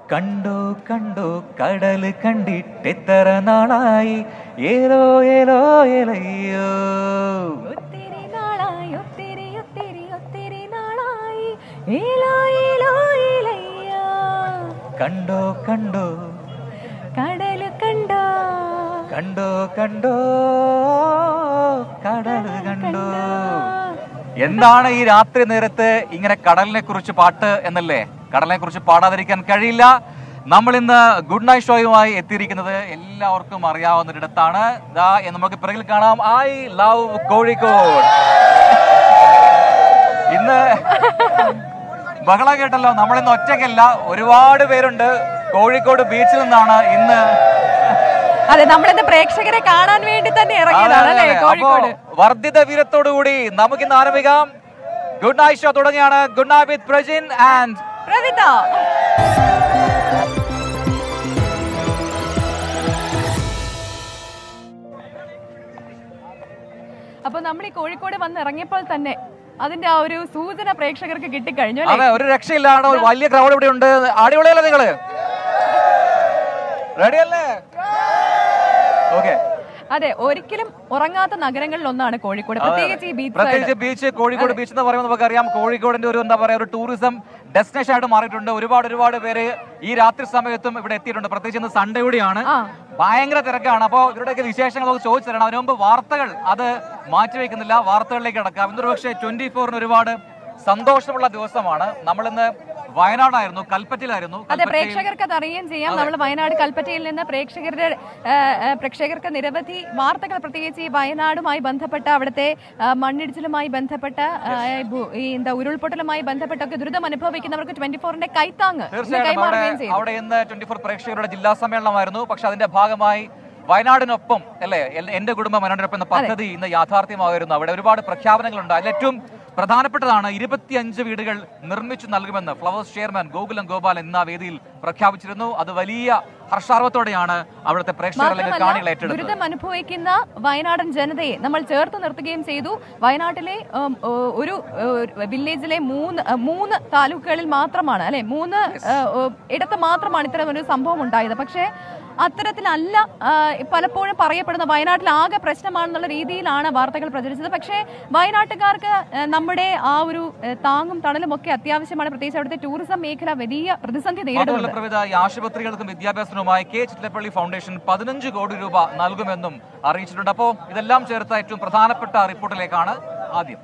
കണ്ടോ കണ്ടോ കടൽ കണ്ടിട്ടെത്ര നാളായി ഏലോ ഏലോ ഏലയ്യോ ഒത്തിരി നാളായി ഒത്തിരി ഒത്തിരി ഒത്തിരി നാളായി ഏലോ ഏലോ ഏലയ്യോ കണ്ടോ കണ്ടോ കടൽ കണ്ടോ കണ്ടോ കണ്ടോ കടൽ കണ്ടോ. എന്താണ് ഈ രാത്രി നേരത്ത് ഇങ്ങനെ കടലിനെ കുറിച്ച് പാട്ട് എന്നല്ലേ? കടലിനെ കുറിച്ച് പാടാതിരിക്കാൻ കഴിയില്ല. നമ്മൾ ഇന്ന് ഗുഡ് നൈറ്റ് ഷോയുമായി എത്തിയിരിക്കുന്നത് എല്ലാവർക്കും അറിയാവുന്ന ഒരിടത്താണ്. നമുക്ക് പിറകിൽ കാണാം ഐ ലവ് കോഴിക്കോട്. ഇന്ന് ബഹളം കേട്ടല്ലോ, നമ്മളിന്ന് ഒറ്റയ്ക്കല്ല, ഒരുപാട് പേരുണ്ട്. കോഴിക്കോട് ബീച്ചിൽ നിന്നാണ് ഇന്ന്. അതെ, നമ്മളിന്ന് പ്രേക്ഷകരെ കാണാൻ വേണ്ടി തന്നെ ഇറങ്ങിയതാണ് കോഴിക്കോട്. വർദ്ധിത വീരത്തോടുകൂടി നമുക്കിന്ന് ആരംഭിക്കാം. ഗുഡ് നൈറ്റ് ഷോ തുടങ്ങിയാണ്. Good night with Prajin and Pravitha. അപ്പൊ നമ്മൾ ഈ കോഴിക്കോട് വന്ന് ഇറങ്ങിയപ്പോൾ തന്നെ അതിന്റെ ആ ഒരു സൂചന പ്രേക്ഷകർക്ക് കിട്ടിക്കഴിഞ്ഞു. അതെ, ഒരു രക്ഷയില്ലാണ്. ഒരു വലിയ ക്രൗഡ് ഇവിടെ ഉണ്ട്. അടിപൊളിയല്ലേ നിങ്ങള്? റെഡിയല്ലേ? ഓക്കെ. അതെ, ഒരിക്കലും ഉറങ്ങാത്ത നഗരങ്ങളിൽ ഒന്നാണ് കോഴിക്കോട്, പ്രത്യേകിച്ച് ഈ ബീച്ച്. കോഴിക്കോട് ബീച്ച് എന്ന് പറയുമ്പോൾ നമുക്കറിയാം കോഴിക്കോടിന്റെ ഒരു എന്താ പറയാ ഒരു ടൂറിസം ഡെസ്റ്റിനേഷൻ ആയിട്ട് മാറിയിട്ടുണ്ട്. ഒരുപാട് പേര് ഈ രാത്രി സമയത്തും ഇവിടെ എത്തിയിട്ടുണ്ട്. പ്രത്യേകിച്ച് ഇന്ന് സൺഡേ കൂടിയാണ്, ഭയങ്കര തിരക്കാണ്. അപ്പോൾ ഇവരുടെയൊക്കെ വിശേഷങ്ങൾ നമുക്ക് ചോദിച്ചു തരണം. അതിനു മുമ്പ് വാർത്തകൾ അത് മാറ്റിവെക്കുന്നില്ല, വാർത്തകളിലേക്ക് കിടക്കാം. ഇന്നൊരു പക്ഷേ 24 ഒരുപാട് സന്തോഷമുള്ള ദിവസമാണ്. നമ്മളിന്ന് വയനാടായിരുന്നു, കൽപ്പറ്റയിലായിരുന്നു. അതെ, പ്രേക്ഷകർക്ക് അത് അറിയുകയും ചെയ്യാം. നമ്മൾ വയനാട് കൽപ്പറ്റയിൽ നിന്ന് പ്രേക്ഷകർക്ക് നിരവധി വാർത്തകൾ, പ്രത്യേകിച്ച് ഈ വയനാടുമായി ബന്ധപ്പെട്ട അവിടുത്തെ മണ്ണിടിച്ചിലുമായി ബന്ധപ്പെട്ട ഈ ഉരുൾപൊട്ടലുമായി ബന്ധപ്പെട്ടൊക്കെ ദുരിതം അനുഭവിക്കുന്നവർക്ക് 24ന്റെ കൈത്താങ് കൈമാറുകയും ചെയ്തു. അവിടെ ഇന്ന് 24 പ്രേക്ഷകരുടെ ജില്ലാ സമ്മേളനമായിരുന്നു. പക്ഷെ അതിന്റെ ഭാഗമായി വയനാടിനൊപ്പം അല്ലെ എന്റെ കുടുംബം വയനാടിനൊപ്പം എന്ന പദ്ധതി ഇന്ന് യാഥാർത്ഥ്യമായിരുന്നു. അവിടെ ഒരുപാട് പ്രഖ്യാപനങ്ങളുണ്ട്. അതിൽ ഏറ്റവും പ്രധാനപ്പെട്ടതാണ് 25 വീടുകൾ നിർമ്മിച്ചു നൽകുമെന്ന് ഫ്ലവേഴ്സ് ചെയർമാൻ ഗോകുലം ഗോപാലൻ ഇന്ന് ആ വേദിയിൽ പ്രഖ്യാപിച്ചിരുന്നു. അത് വലിയ ഹർഷാർവത്തോടെയാണ് അവിടുത്തെ പ്രേക്ഷകർ കാണികൾ ഏറ്റെടുത്തത്. ദുരിതം അനുഭവിക്കുന്ന വയനാടൻ ജനതയെ നമ്മൾ ചേർത്ത് നിർത്തുകയും ചെയ്തു. വയനാട്ടിലെ ഒരു വില്ലേജിലെ മൂന്ന് താലൂക്കുകളിൽ മാത്രമാണ്, അല്ലെ, 3 ഇടത്ത് മാത്രമാണ് ഇത്തരം ഒരു സംഭവം ഉണ്ടായത്. പക്ഷേ അത്തരത്തിലല്ല പലപ്പോഴും പറയപ്പെടുന്ന വയനാട്ടിൽ ആകെ പ്രശ്നമാണെന്നുള്ള രീതിയിലാണ് വാർത്തകൾ പ്രചരിച്ചത്. പക്ഷേ വയനാട്ടുകാർക്ക് നമ്മുടെ ആ ഒരു താങ്ങും തണലും ഒക്കെ അത്യാവശ്യമാണ്. പ്രത്യേകിച്ച് അവിടുത്തെ ടൂറിസം മേഖല വലിയ പ്രതിസന്ധി നേരിടുന്നുണ്ട്. ആശുപത്രികൾക്കും വിദ്യാഭ്യാസത്തിനുമായി കെ ചിറ്റലപ്പള്ളി ഫൗണ്ടേഷൻ 15 കോടി രൂപ നൽകുമെന്നും അറിയിച്ചിട്ടുണ്ട്. അപ്പോൾ ഇതെല്ലാം ചേർത്ത ഏറ്റവും പ്രധാനപ്പെട്ട റിപ്പോർട്ടിലേക്കാണ് ആദ്യം.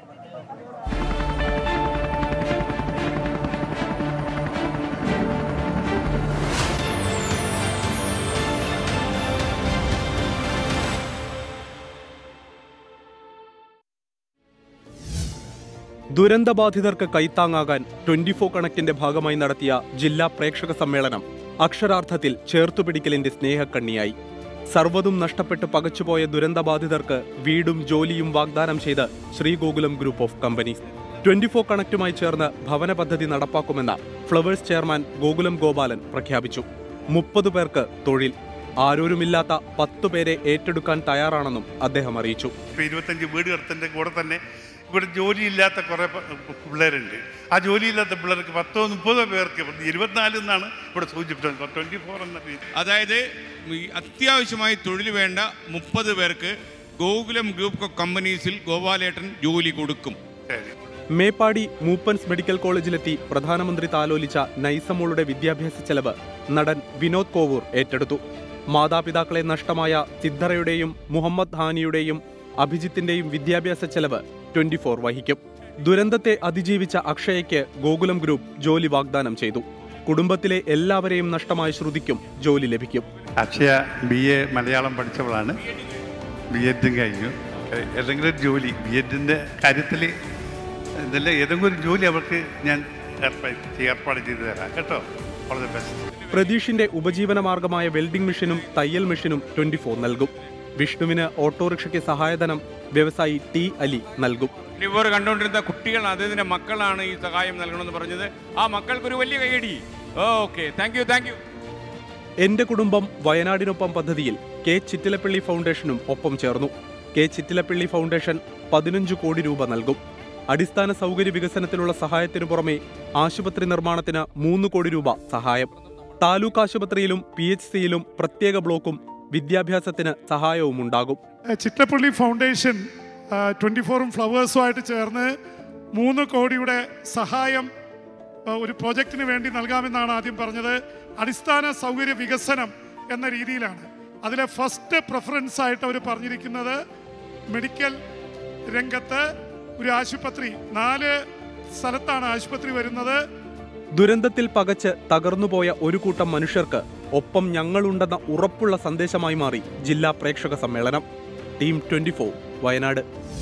ദുരന്തബാധിതർക്ക് കൈത്താങ്ങാകാൻ 24 കണക്കിന്റെ ഭാഗമായി നടത്തിയ ജില്ലാ പ്രേക്ഷക സമ്മേളനം അക്ഷരാർത്ഥത്തിൽ ചേർത്തുപിടിക്കലിന്റെ സ്നേഹക്കണ്ണിയായി. സർവ്വതും നഷ്ടപ്പെട്ട് പകച്ചുപോയ ദുരന്തബാധിതർക്ക് വീടും ജോലിയും വാഗ്ദാനം ചെയ്ത് ശ്രീഗോകുലം ഗ്രൂപ്പ് ഓഫ് കമ്പനീസ് 24 കണക്റ്റുമായി ചേർന്ന് ഭവന പദ്ധതി നടപ്പാക്കുമെന്ന് ഫ്ലവേഴ്സ് ചെയർമാൻ ഗോകുലം ഗോപാലൻ പ്രഖ്യാപിച്ചു. 30 പേർക്ക് തൊഴിൽ, ആരോരുമില്ലാത്ത 10 പേരെ ഏറ്റെടുക്കാൻ തയ്യാറാണെന്നും അദ്ദേഹം അറിയിച്ചു. 25 വീടുകളുടെ കൂടെ തന്നെ ഇവിടെ ജോലിയില്ലാത്ത കുറേ പിള്ളേരുണ്ട്. ആ ജോലിയില്ലാത്ത പിള്ളേർക്ക് 10-30 പേർക്ക് 24 എന്നാണ് ഇവിടെ സൂചിപ്പിച്ചത്. 24 എന്ന രീതി. അതായത് അത്യാവശ്യമായി തൊഴിൽ വേണ്ട 30 പേർക്ക് ഗോകുലം ഗ്രൂപ്പ് ഓഫ് കമ്പനീസിൽ ഗോപാലേട്ടൻ ജോലി കൊടുക്കും. മേപ്പാടി മൂപ്പൻസ് മെഡിക്കൽ കോളേജിലെത്തി പ്രധാനമന്ത്രി താലോലിച്ച നൈസമോളുടെ വിദ്യാഭ്യാസ ചെലവ് നടൻ വിനോദ് കോവൂർ ഏറ്റെടുത്തു. മാതാപിതാക്കളെ നഷ്ടമായ സിദ്ധറയുടെയും മുഹമ്മദ് ഹാനിയുടെയും അഭിജിത്തിന്റെയും വിദ്യാഭ്യാസ ചെലവ് 24 വഹിക്കും. ദുരന്തത്തെ അതിജീവിച്ച അക്ഷയയ്ക്ക് ഗോകുലം ഗ്രൂപ്പ് ജോലി വാഗ്ദാനം ചെയ്തു. കുടുംബത്തിലെ എല്ലാവരെയും നഷ്ടമായ ശ്രുതിക്കും ജോലി ലഭിക്കും. അക്ഷയ BA മലയാളം പഠിച്ചവളാണ്. BEd കഴിഞ്ഞു. ഏതെങ്കിലും ഒരു ജോലി BEdന്റെ കാര്യത്തിൽ ഇതല്ല, ഏതെങ്കിലും ഒരു ജോലി അവർക്ക് ഞാൻ ഏർപ്പാട് ചെയ്തു തരാം കേട്ടോ. വളരെ ബെസ്റ്റ്. പ്രതീഷിന്റെ ഉപജീവന മാർഗമായ വെൽഡിംഗ് മെഷീനും തയ്യൽ മെഷീനും 24 നൽകും. വിഷ്ണുവിന് ഓട്ടോറിക്ഷയ്ക്ക് സഹായധനം വ്യവസായി T അലി നൽകും. ഇവർ കണ്ടുകൊണ്ടിരുന്ന കുട്ടികൾ, അദ്ദേഹത്തിന്റെ മക്കളാണ് ഈ സഹായം നൽകണമെന്ന് പറഞ്ഞത്. ആ മക്കൾക്കൊരു വലിയ കൈയടി. Okay, thank you. എന്റെ കുടുംബം വയനാടിനൊപ്പം പദ്ധതിയിൽ കെ ചിറ്റിലപ്പള്ളി ഫൗണ്ടേഷനും ഒപ്പം ചേർന്നു. കെ ചിറ്റിലപ്പള്ളി ഫൗണ്ടേഷൻ 15 കോടി രൂപ നൽകും. അടിസ്ഥാന സൗകര്യ വികസനത്തിനുള്ള സഹായത്തിനു പുറമെ ആശുപത്രി നിർമ്മാണത്തിന് 3 കോടി രൂപ സഹായം. താലൂക്ക് ആശുപത്രിയിലും PHCയിലും പ്രത്യേക ബ്ലോക്കും വിദ്യാഭ്യാസത്തിന് സഹായവുമുണ്ടാകും. ചിറ്റപ്പള്ളി ഫൗണ്ടേഷൻ 24 ഫ്ലവേഴ്സുമായിട്ട് ചേർന്ന് 3 കോടിയുടെ സഹായം ഒരു പ്രോജക്റ്റിന് വേണ്ടി നൽകാമെന്നാണ് ആദ്യം പറഞ്ഞത്. അടിസ്ഥാന സൗകര്യ വികസനം എന്ന രീതിയിലാണ്. അതിലെ ഫസ്റ്റ് പ്രിഫറൻസ് ആയിട്ട് അവർ പറഞ്ഞിരിക്കുന്നത് മെഡിക്കൽ രംഗത്ത് ഒരു ആശുപത്രി, 4 സ്ഥലത്താണ് ആശുപത്രി വരുന്നത്. ദുരന്തത്തിൽ പകച്ച് തകർന്നുപോയ ഒരു കൂട്ടം മനുഷ്യർക്ക് ഒപ്പം ഞങ്ങളുണ്ടെന്ന ഉറപ്പുള്ള സന്ദേശമായി മാറി ജില്ലാ പ്രേക്ഷക സമ്മേളനം. ടീം 24 വയനാട്.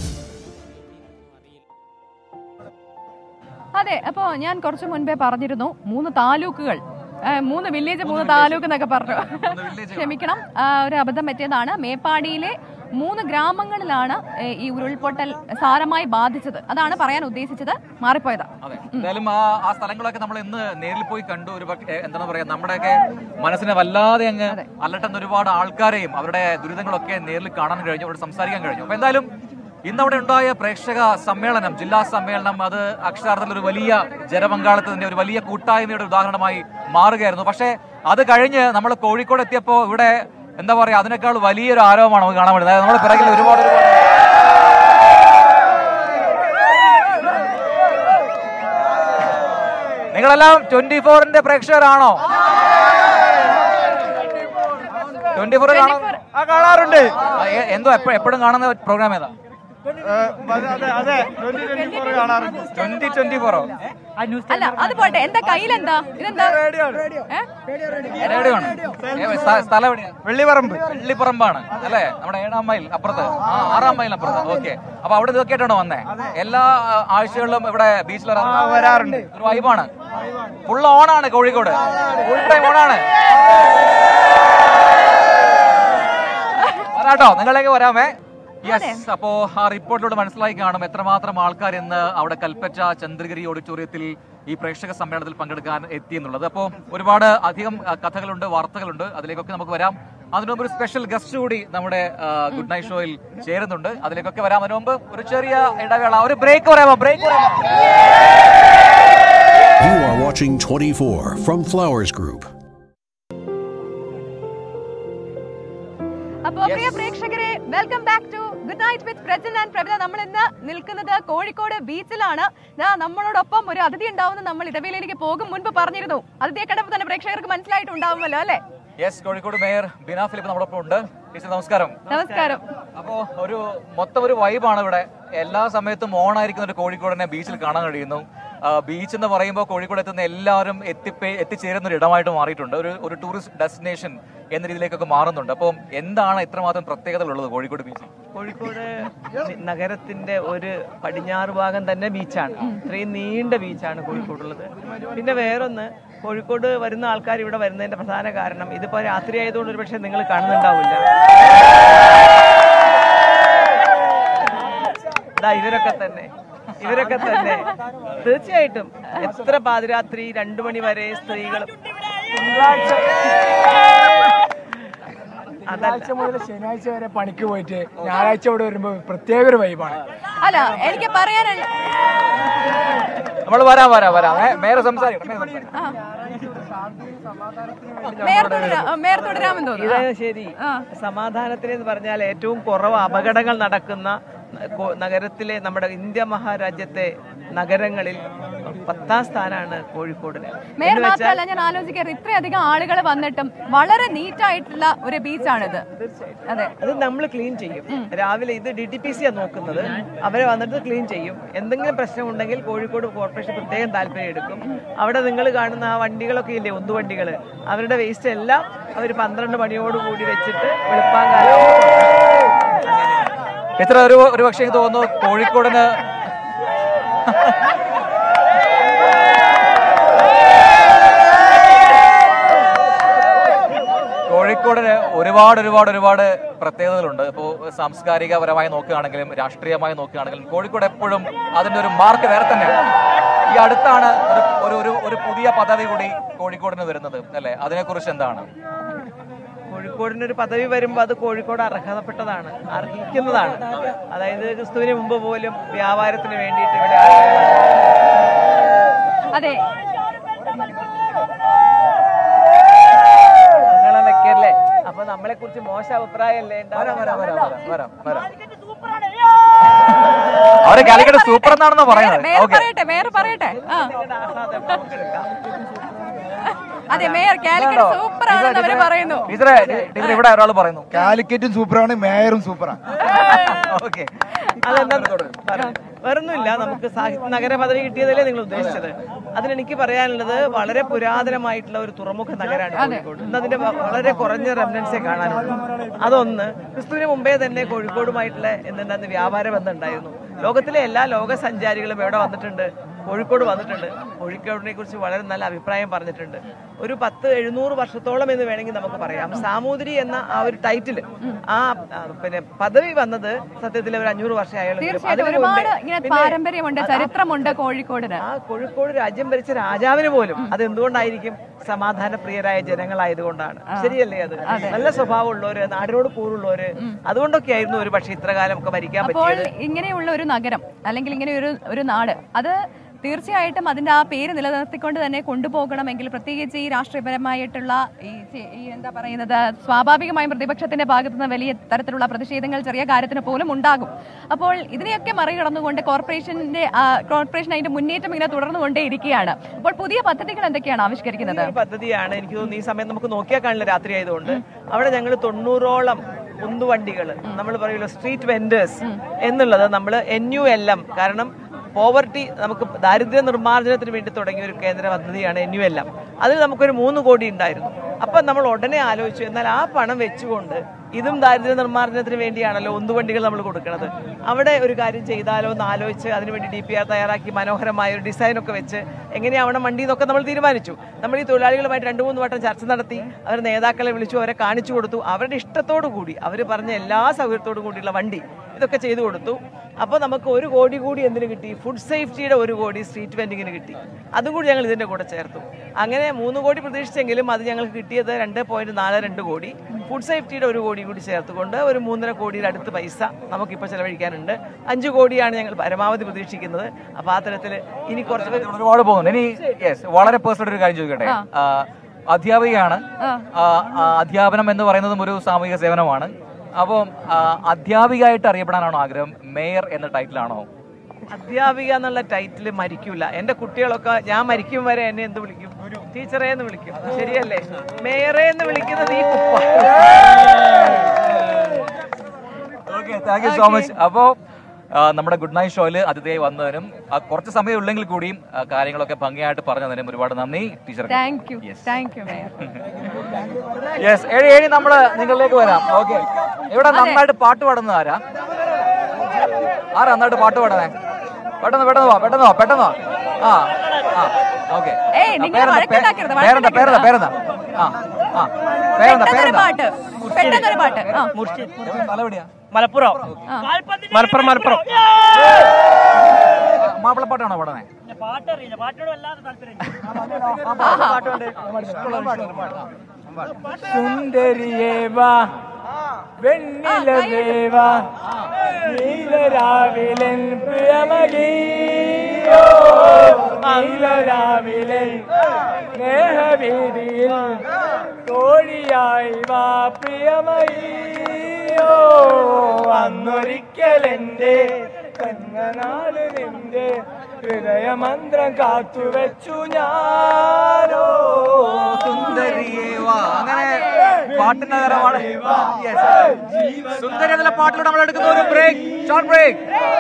അതെ, അപ്പോൾ ഞാൻ കുറച്ചു മുൻപേ പറഞ്ഞിരുന്നു 3 താലൂക്കുകൾ, 3 വില്ലേജ് 3 താലൂക്ക് എന്നൊക്കെ പറഞ്ഞു. ക്ഷമിക്കണം, ഒരു അബദ്ധം പറ്റിയതാണ്. മേപ്പാടിയിലെ 3 ഗ്രാമങ്ങളിലാണ് ഈ ഉരുൾപൊട്ടൽ സാരമായി ബാധിച്ചത്. അതാണ് പറയാൻ ഉദ്ദേശിച്ചത്, മാറിപ്പോയതാ. എന്തായാലും ആ സ്ഥലങ്ങളൊക്കെ നമ്മൾ ഇന്ന് നേരിൽ പോയി കണ്ടു. ഒരു എന്താണ് പറയാ, നമ്മുടെയൊക്കെ മനസ്സിനെ വല്ലാതെ അങ്ങ് അലട്ടുന്ന ഒരുപാട് ആൾക്കാരെയും അവരുടെ ദുരിതങ്ങളൊക്കെ നേരിൽ കാണാൻ കഴിഞ്ഞു, അവരോട് സംസാരിക്കാൻ കഴിഞ്ഞു. അപ്പൊ എന്തായാലും ഇന്നവിടെ ഉണ്ടായ പ്രേക്ഷക സമ്മേളനം, ജില്ലാ സമ്മേളനം, അത് അക്ഷരാർത്ഥത്തിൽ ഒരു വലിയ ജനപങ്കാളിത്തത്തിന്റെ, ഒരു വലിയ കൂട്ടായ്മയുടെ ഉദാഹരണമായി മാറുകയായിരുന്നു. പക്ഷേ അത് കഴിഞ്ഞ് നമ്മൾ കോഴിക്കോട് എത്തിയപ്പോൾ ഇവിടെ എന്താ പറയാ, അതിനേക്കാൾ വലിയൊരു ആരവമാണ് നമുക്ക് കാണാൻ പറ്റുന്നത്. നമ്മുടെ പിറകിൽ ഒരുപാട് നിങ്ങളെല്ലാം 24ന്റെ പ്രേക്ഷകരാണോ? 24 കാണാറുണ്ട്. എന്തോ എപ്പോഴും കാണുന്ന പ്രോഗ്രാം ഏതാ? 2024 അല്ല, അത് പോട്ടെ. എന്താ കയ്യിലെന്താ? ഇതെന്താ? റേഡിയോ ആണ്. സ്ഥലം എവിടെയാ? വെള്ളിപ്പറമ്പാണ് അല്ലേ? നമ്മുടെ 7ാം മൈൽ അപ്പുറത്ത്, 6ാം മൈൽ അപ്പുറത്ത്. ഓക്കെ, അപ്പൊ അവിടെ ഇതൊക്കെ ആയിട്ടാണോ വന്നേ? എല്ലാ ആഴ്ചകളിലും ഇവിടെ ബീച്ചിൽ വരാറുണ്ട്. ഒരു വൈബാണ്, ഫുൾ ഓണാണ് കോഴിക്കോട്, ഫുൾ ടൈം ഓണാണ്. വരാട്ടോ, നിങ്ങളേക്ക് വരാമേ. യെസ്, അപ്പോ ആ റിപ്പോർട്ടിലൂടെ മനസ്സിലായി കാണും എത്രമാത്രം ആൾക്കാർ ഇന്ന് അവിടെ കൽപ്പറ്റ ചന്ദ്രഗിരി ഓഡിറ്റോറിയത്തിൽ ഈ പ്രേക്ഷക സമ്മേളനത്തിൽ പങ്കെടുക്കാൻ എത്തി എന്നുള്ളത്. അപ്പോൾ ഒരുപാട് അധികം കഥകളുണ്ട്, വാർത്തകളുണ്ട്, അതിലേക്കൊക്കെ നമുക്ക് വരാം. അതിനുമുമ്പ് ഒരു സ്പെഷ്യൽ ഗസ്റ്റ് കൂടി നമ്മുടെ ഗുഡ് നൈറ്റ് ഷോയിൽ ചേരുന്നുണ്ട്, അതിലേക്കൊക്കെ വരാം. അതിനു മുമ്പ് ഒരു ചെറിയ ഇടവേള, ഒരു ബ്രേക്ക് പറയാമോ? You are watching 24 from Flowers Group. അപ്പോൾ പ്രിയ പ്രേക്ഷകരെ, welcome back to good night with Prajin and Pravitha. നമ്മൾ ഇന്ന് നിൽക്കുന്നത് കോഴിക്കോട് ബീച്ചിലാണ്. നമ്മളോടൊപ്പം ഒരു അതിഥി ഉണ്ടാവുന്ന നമ്മൾ ഇടവേളയിലേക്ക് പോകും മുൻപ് പറഞ്ഞിരുന്നു. അതിഥിയെ കണ്ടപ്പോൾ തന്നെ പ്രേക്ഷകർക്ക് മനസ്സിലായിട്ടുണ്ടാവുമല്ലോ അല്ലേ? യെസ്, കോഴിക്കോട് മേയർ ബീന ഫിലിപ്പ് നമ്മളൊപ്പം ഉണ്ട്. നമസ്കാരം. നമസ്കാരം. അപ്പോ മൊത്തം ഒരു വൈബാണ് ഇവിടെ. എല്ലാ സമയത്തും ഓണായിരിക്കുന്ന ഒരു കോഴിക്കോടിനെ ബീച്ചിൽ കാണാൻ കഴിയുന്നു. ബീച്ച് എന്ന് പറയുമ്പോൾ കോഴിക്കോട് എത്തുന്ന എല്ലാവരും എത്തിച്ചേരുന്ന ഒരു ഇടമായിട്ട് മാറിയിട്ടുണ്ട്. ഒരു ടൂറിസ്റ്റ് ഡെസ്റ്റിനേഷൻ എന്ന രീതിയിലേക്കൊക്കെ മാറുന്നുണ്ട്. അപ്പം എന്താണ് ഇത്രമാത്രം പ്രത്യേകതകളുള്ളത് കോഴിക്കോട് ബീച്ചിൽ? കോഴിക്കോട് നഗരത്തിന്റെ ഒരു പടിഞ്ഞാറ് ഭാഗം തന്നെ ബീച്ചാണ്. ഇത്രയും നീണ്ട ബീച്ചാണ് കോഴിക്കോടുള്ളത്. പിന്നെ വേറൊന്ന്, കോഴിക്കോട് വരുന്ന ആൾക്കാർ ഇവിടെ വരുന്നതിന്റെ പ്രധാന കാരണം, ഇതിപ്പോ രാത്രി ആയതുകൊണ്ട് ഒരു പക്ഷെ നിങ്ങൾ കാണുന്നുണ്ടാവില്ല, ഇവരൊക്കെ തന്നെ തീർച്ചയായിട്ടും എത്ര പാതിരാത്രി 2 മണി വരെ സ്ത്രീകളും, തിങ്കളാഴ്ച മുതൽ ശനിയാഴ്ച വരെ പണിക്ക് പോയിട്ട് ഞായറാഴ്ച ഇവിടെ വരുമ്പോ പ്രത്യേക ഒരു വൈബാണ്. അല്ല, എനിക്ക് പറയാനുള്ള നമ്മൾ വരാം. മേയർ സംസാരിക്കും. ഇതാണ് ശരി. സമാധാനത്തിന് എന്ന് പറഞ്ഞാൽ ഏറ്റവും കുറവ് അപകടങ്ങൾ നടക്കുന്ന നഗരത്തിലെ, നമ്മുടെ ഇന്ത്യ മഹാരാജ്യത്തെ നഗരങ്ങളിൽ 10ാം സ്ഥാനമാണ് കോഴിക്കോടിന്. മേയർ മാത്രമല്ല, ഞാൻ ആലോചിക്കാറ് ഇത്രയധികം ആളുകൾ വന്നിട്ടും വളരെ നീറ്റായിട്ടുള്ള ഒരു ബീച്ചാണിത്. അതെ, അത് നമ്മൾ ക്ലീൻ ചെയ്യും. രാവിലെ ഇത് DTPC നോക്കുന്നത്, അവരെ വന്നിട്ട് ക്ലീൻ ചെയ്യും. എന്തെങ്കിലും പ്രശ്നമുണ്ടെങ്കിൽ കോഴിക്കോട് കോർപ്പറേഷൻ പ്രത്യേകം താല്പര്യം എടുക്കും. അവിടെ നിങ്ങൾ കാണുന്ന ആ വണ്ടികളൊക്കെ ഇല്ലേ, ഉന്തുവണ്ടികൾ, അവരുടെ വേസ്റ്റ് എല്ലാം അവർ 12 മണിയോടുകൂടി വെച്ചിട്ട് വെളുപ്പാങ്കാലം. ഇത്ര ഒരു പക്ഷേ തോന്നുന്നു കോഴിക്കോടിന് ഒരുപാട് പ്രത്യേകതകളുണ്ട്. ഇപ്പോൾ സാംസ്കാരികപരമായി നോക്കുകയാണെങ്കിലും രാഷ്ട്രീയമായി നോക്കുകയാണെങ്കിലും കോഴിക്കോട് എപ്പോഴും അതിന്റെ ഒരു മാർക്ക് വേറെ തന്നെയാണ്. ഈ അടുത്താണ് ഒരു പുതിയ പദവി കൂടി കോഴിക്കോടിന് വരുന്നത് അല്ലെ? അതിനെക്കുറിച്ച് എന്താണ്? കോഴിക്കോടിനൊരു പദവി വരുമ്പോൾ അത് കോഴിക്കോട് അർഹതപ്പെട്ടതാണ്, അർഹിക്കുന്നതാണ്. അതായത് ക്രിസ്തുവിന് മുമ്പ് പോലും വ്യാപാരത്തിന് വേണ്ടിയിട്ട് ഇവിടെ അതെ കുറിച്ച് മോശം അഭിപ്രായമല്ലേ അവരെ കാലിക്കറ്റ് സൂപ്പർ എന്നാണെന്ന് പറയുന്നത്. മേയർ പറയട്ടെ. അതെ, മേയർ കാലിക്കറ്റ് സൂപ്പർ ആണെന്ന് അവര് പറയുന്നു. ഇവിടെ ഒരാൾ പറയുന്നു കാലിക്കറ്റും സൂപ്പറാണ്, മേയറും സൂപ്പറാണ്. ഓക്കെ, അതെന്താ വേറൊന്നുമില്ല. നമുക്ക് സാഹിത്യ നഗര പദവി കിട്ടിയതല്ലേ നിങ്ങൾ ഉദ്ദേശിച്ചത്. അതിനെനിക്ക് പറയാനുള്ളത് വളരെ പുരാതനമായിട്ടുള്ള ഒരു തുറമുഖ നഗരമാണ് കോഴിക്കോട്. ഇന്ന് അതിന്റെ വളരെ കുറഞ്ഞ റെമനൻസേ കാണാനുള്ളൂ. അതൊന്ന്. ക്രിസ്തുവിന് മുമ്പേ തന്നെ കോഴിക്കോടുമായിട്ടുള്ള എന്തുണ്ടായിരുന്നു വ്യാപാര ബന്ധം ഉണ്ടായിരുന്നു. ലോകത്തിലെ എല്ലാ ലോക സഞ്ചാരികളും എവിടെ വന്നിട്ടുണ്ട്? കോഴിക്കോട് വന്നിട്ടുണ്ട്. കോഴിക്കോടിനെ കുറിച്ച് വളരെ നല്ല അഭിപ്രായം പറഞ്ഞിട്ടുണ്ട്. ഒരു 1000-700 വർഷത്തോളം എന്ന് വേണമെങ്കിൽ നമുക്ക് പറയാം. സാമൂതിരി എന്ന ആ ഒരു ടൈറ്റിൽ, ആ പിന്നെ പദവി വന്നത് സത്യത്തിൽ ഒരു 500 വർഷമായാലും പാരമ്പര്യമുണ്ട്, ചരിത്രമുണ്ട് കോഴിക്കോടിന്. ആ കോഴിക്കോട് രാജ്യം ഭരിച്ച രാജാവിന് പോലും അത് എന്തുകൊണ്ടായിരിക്കും? സമാധാന പ്രിയരായ ജനങ്ങളായതുകൊണ്ടാണ്. ശരിയല്ലേ? അത് നല്ല സ്വഭാവമുള്ളവര്, നാടിനോട് കൂറുള്ളവര്, അതുകൊണ്ടൊക്കെ ആയിരുന്നു ഒരു പക്ഷേ ഇത്ര കാലം ഒക്കെ ഭരിക്കാൻ പറ്റിയത്. ഇങ്ങനെയുള്ള ഒരു നഗരം അല്ലെങ്കിൽ ഇങ്ങനെ ഒരു നാട്, അത് തീർച്ചയായിട്ടും അതിന്റെ ആ പേര് നിലനിർത്തിക്കൊണ്ട് തന്നെ കൊണ്ടുപോകണമെങ്കിൽ പ്രത്യേകിച്ച് ഈ രാഷ്ട്രീയപരമായിട്ടുള്ള ഈ എന്താ പറയുന്നത്, സ്വാഭാവികമായും പ്രതിപക്ഷത്തിന്റെ ഭാഗത്തു നിന്ന് വലിയ തരത്തിലുള്ള പ്രതിഷേധങ്ങൾ ചെറിയ കാര്യത്തിന് പോലും ഉണ്ടാകും. അപ്പോൾ ഇതിനെയൊക്കെ മറികടന്നുകൊണ്ട് കോർപ്പറേഷൻ അതിന്റെ മുന്നേറ്റം ഇങ്ങനെ തുടർന്നുകൊണ്ടേ ഇരിക്കുകയാണ്. അപ്പോൾ പുതിയ പദ്ധതികൾ എന്തൊക്കെയാണ് ആവിഷ്കരിക്കുന്നത്? പദ്ധതിയാണ് എനിക്ക് തോന്നുന്നു ഈ സമയം നമുക്ക് നോക്കിയാൽ കാണില്ല, രാത്രി ആയതുകൊണ്ട്. അവിടെ ഞങ്ങൾ 90ഓളം ഉന്തുവണ്ടികൾ, നമ്മൾ പറയുമല്ലോ സ്ട്രീറ്റ് വെൻഡേഴ്സ് എന്നുള്ളത്, നമ്മൾ NULM, കാരണം പോവർട്ടി, നമുക്ക് ദാരിദ്ര്യ നിർമ്മാർജ്ജനത്തിന് വേണ്ടി തുടങ്ങിയ ഒരു കേന്ദ്ര പദ്ധതിയാണ് NULM. അതിൽ നമുക്കൊരു 3 കോടി ഉണ്ടായിരുന്നു. അപ്പം നമ്മൾ ഉടനെ ആലോചിച്ചു, എന്നാൽ ആ പണം വെച്ചുകൊണ്ട് ഇതും ദാരിദ്ര്യ നിർമ്മാർജ്ജനത്തിന് വേണ്ടിയാണല്ലോ ഉന്തുവണ്ടികൾ നമ്മൾ കൊടുക്കുന്നത്, അവിടെ ഒരു കാര്യം ചെയ്താലോ എന്ന് ആലോചിച്ച് അതിനുവേണ്ടി DPR തയ്യാറാക്കി മനോഹരമായ ഒരു ഡിസൈനൊക്കെ വെച്ച് എങ്ങനെയാവണം വണ്ടി എന്നൊക്കെ നമ്മൾ തീരുമാനിച്ചു. നമ്മൾ ഈ തൊഴിലാളികളുമായിട്ട് 2-3 വട്ടം ചർച്ച നടത്തി, അവർ നേതാക്കളെ വിളിച്ചു, അവരെ കാണിച്ചു കൊടുത്തു. അവരുടെ ഇഷ്ടത്തോടു കൂടി, അവർ പറഞ്ഞ എല്ലാ സൗകര്യത്തോടു കൂടിയുള്ള വണ്ടി ഇതൊക്കെ ചെയ്തു കൊടുത്തു. അപ്പോൾ നമുക്ക് 1 കോടി കൂടി എന്തിനു കിട്ടി? ഫുഡ് സേഫ്റ്റിയുടെ 1 കോടി സ്ട്രീറ്റ് വെൻഡിങ്ങിന് കിട്ടി. അതും കൂടി ഞങ്ങൾ ഇതിൻ്റെ കൂടെ ചേർത്തു. അങ്ങനെ 3 കോടി പ്രതീക്ഷിച്ചെങ്കിലും അത് ഞങ്ങൾക്ക് കിട്ടിയത് 2.42 കോടി. ഫുഡ് സേഫ്റ്റിയുടെ 1 കോടി കൂടി ചേർത്തുകൊണ്ട് ഒരു 3.5 കോടിയുടെ അടുത്ത് പൈസ നമുക്കിപ്പോൾ ചെലവഴിക്കാനുണ്ട്. 5 കോടിയാണ് ഞങ്ങൾ പരമാവധി പ്രതീക്ഷിക്കുന്നത്. അപ്പോൾ ആ തരത്തിൽ ഇനി കുറച്ച് ഒരുപാട് പോകുന്നു. ഇനി വളരെ പേഴ്സണൽ ഒരു കാര്യം ചോദിക്കട്ടെ. അധ്യാപികയാണ്. അധ്യാപനം എന്ന് പറയുന്നതും ഒരു സാമൂഹിക സേവനമാണ്. അപ്പം അധ്യാപികയായിട്ട് അറിയപ്പെടാനാണോ ആഗ്രഹം? മേയർ എന്ന ടൈറ്റിലാണോ? അധ്യാപിക എന്നുള്ള ടൈറ്റിൽ മരിക്കൂല. എന്റെ കുട്ടികളൊക്കെ ഞാൻ മരിക്കും വരെ എന്നെ എന്ത് വിളിക്കും? ടീച്ചറെ എന്ന് വിളിക്കും. ശരിയല്ലേ? മേയറെ എന്ന് വിളിക്കുന്നത് ഈ കുപ്പ. Okay, thank you so much. അപ്പോ നമ്മുടെ ഗുഡ് നൈറ്റ് ഷോയിൽ അതിഥിയായി വന്നതിനും കുറച്ച് സമയം ഉള്ളെങ്കിൽ കൂടിയും കാര്യങ്ങളൊക്കെ ഭംഗിയായിട്ട് പറഞ്ഞതിനും ഒരുപാട് നന്ദി ടീച്ചർ. യെസ്, 7 നമ്മള് നിങ്ങളിലേക്ക് വരാം. ഓക്കെ, ഇവിടെ നന്നായിട്ട് പാട്ട് പാടുന്നത് ആരാ നന്നായിട്ട് പാട്ട് പാടുന്നേ? പെട്ടെന്ന് വാ. ആ ഓക്കെ, പേരെന്താ? മലപ്പുറം. മാപ്പിളപ്പാട്ടാണോ പാടണേ? സുന്ദരിയേവാ വെണ്ണിലവേവാ നീലരാവിലൻ പ്രിയമകീയോ നീലരാവിലൻ സ്നേഹവീതിയിൽ തോഴിയായി വാ പ്രിയമകീയോ അന്നൊരിക്കലെന്റെ കണ്ണനാട് നിന്റെ ഹൃദയമന്ത്രം കാത്തുവെച്ചു ഞാനോ സുന്ദരിയേവാ. അങ്ങനെ പാട്ടിനകരമാണ് സുന്ദരി എന്നുള്ള പാട്ടിലൂടെ നമ്മൾ എടുക്കുന്ന ഒരു ഷോർട്ട് ബ്രേക്ക്.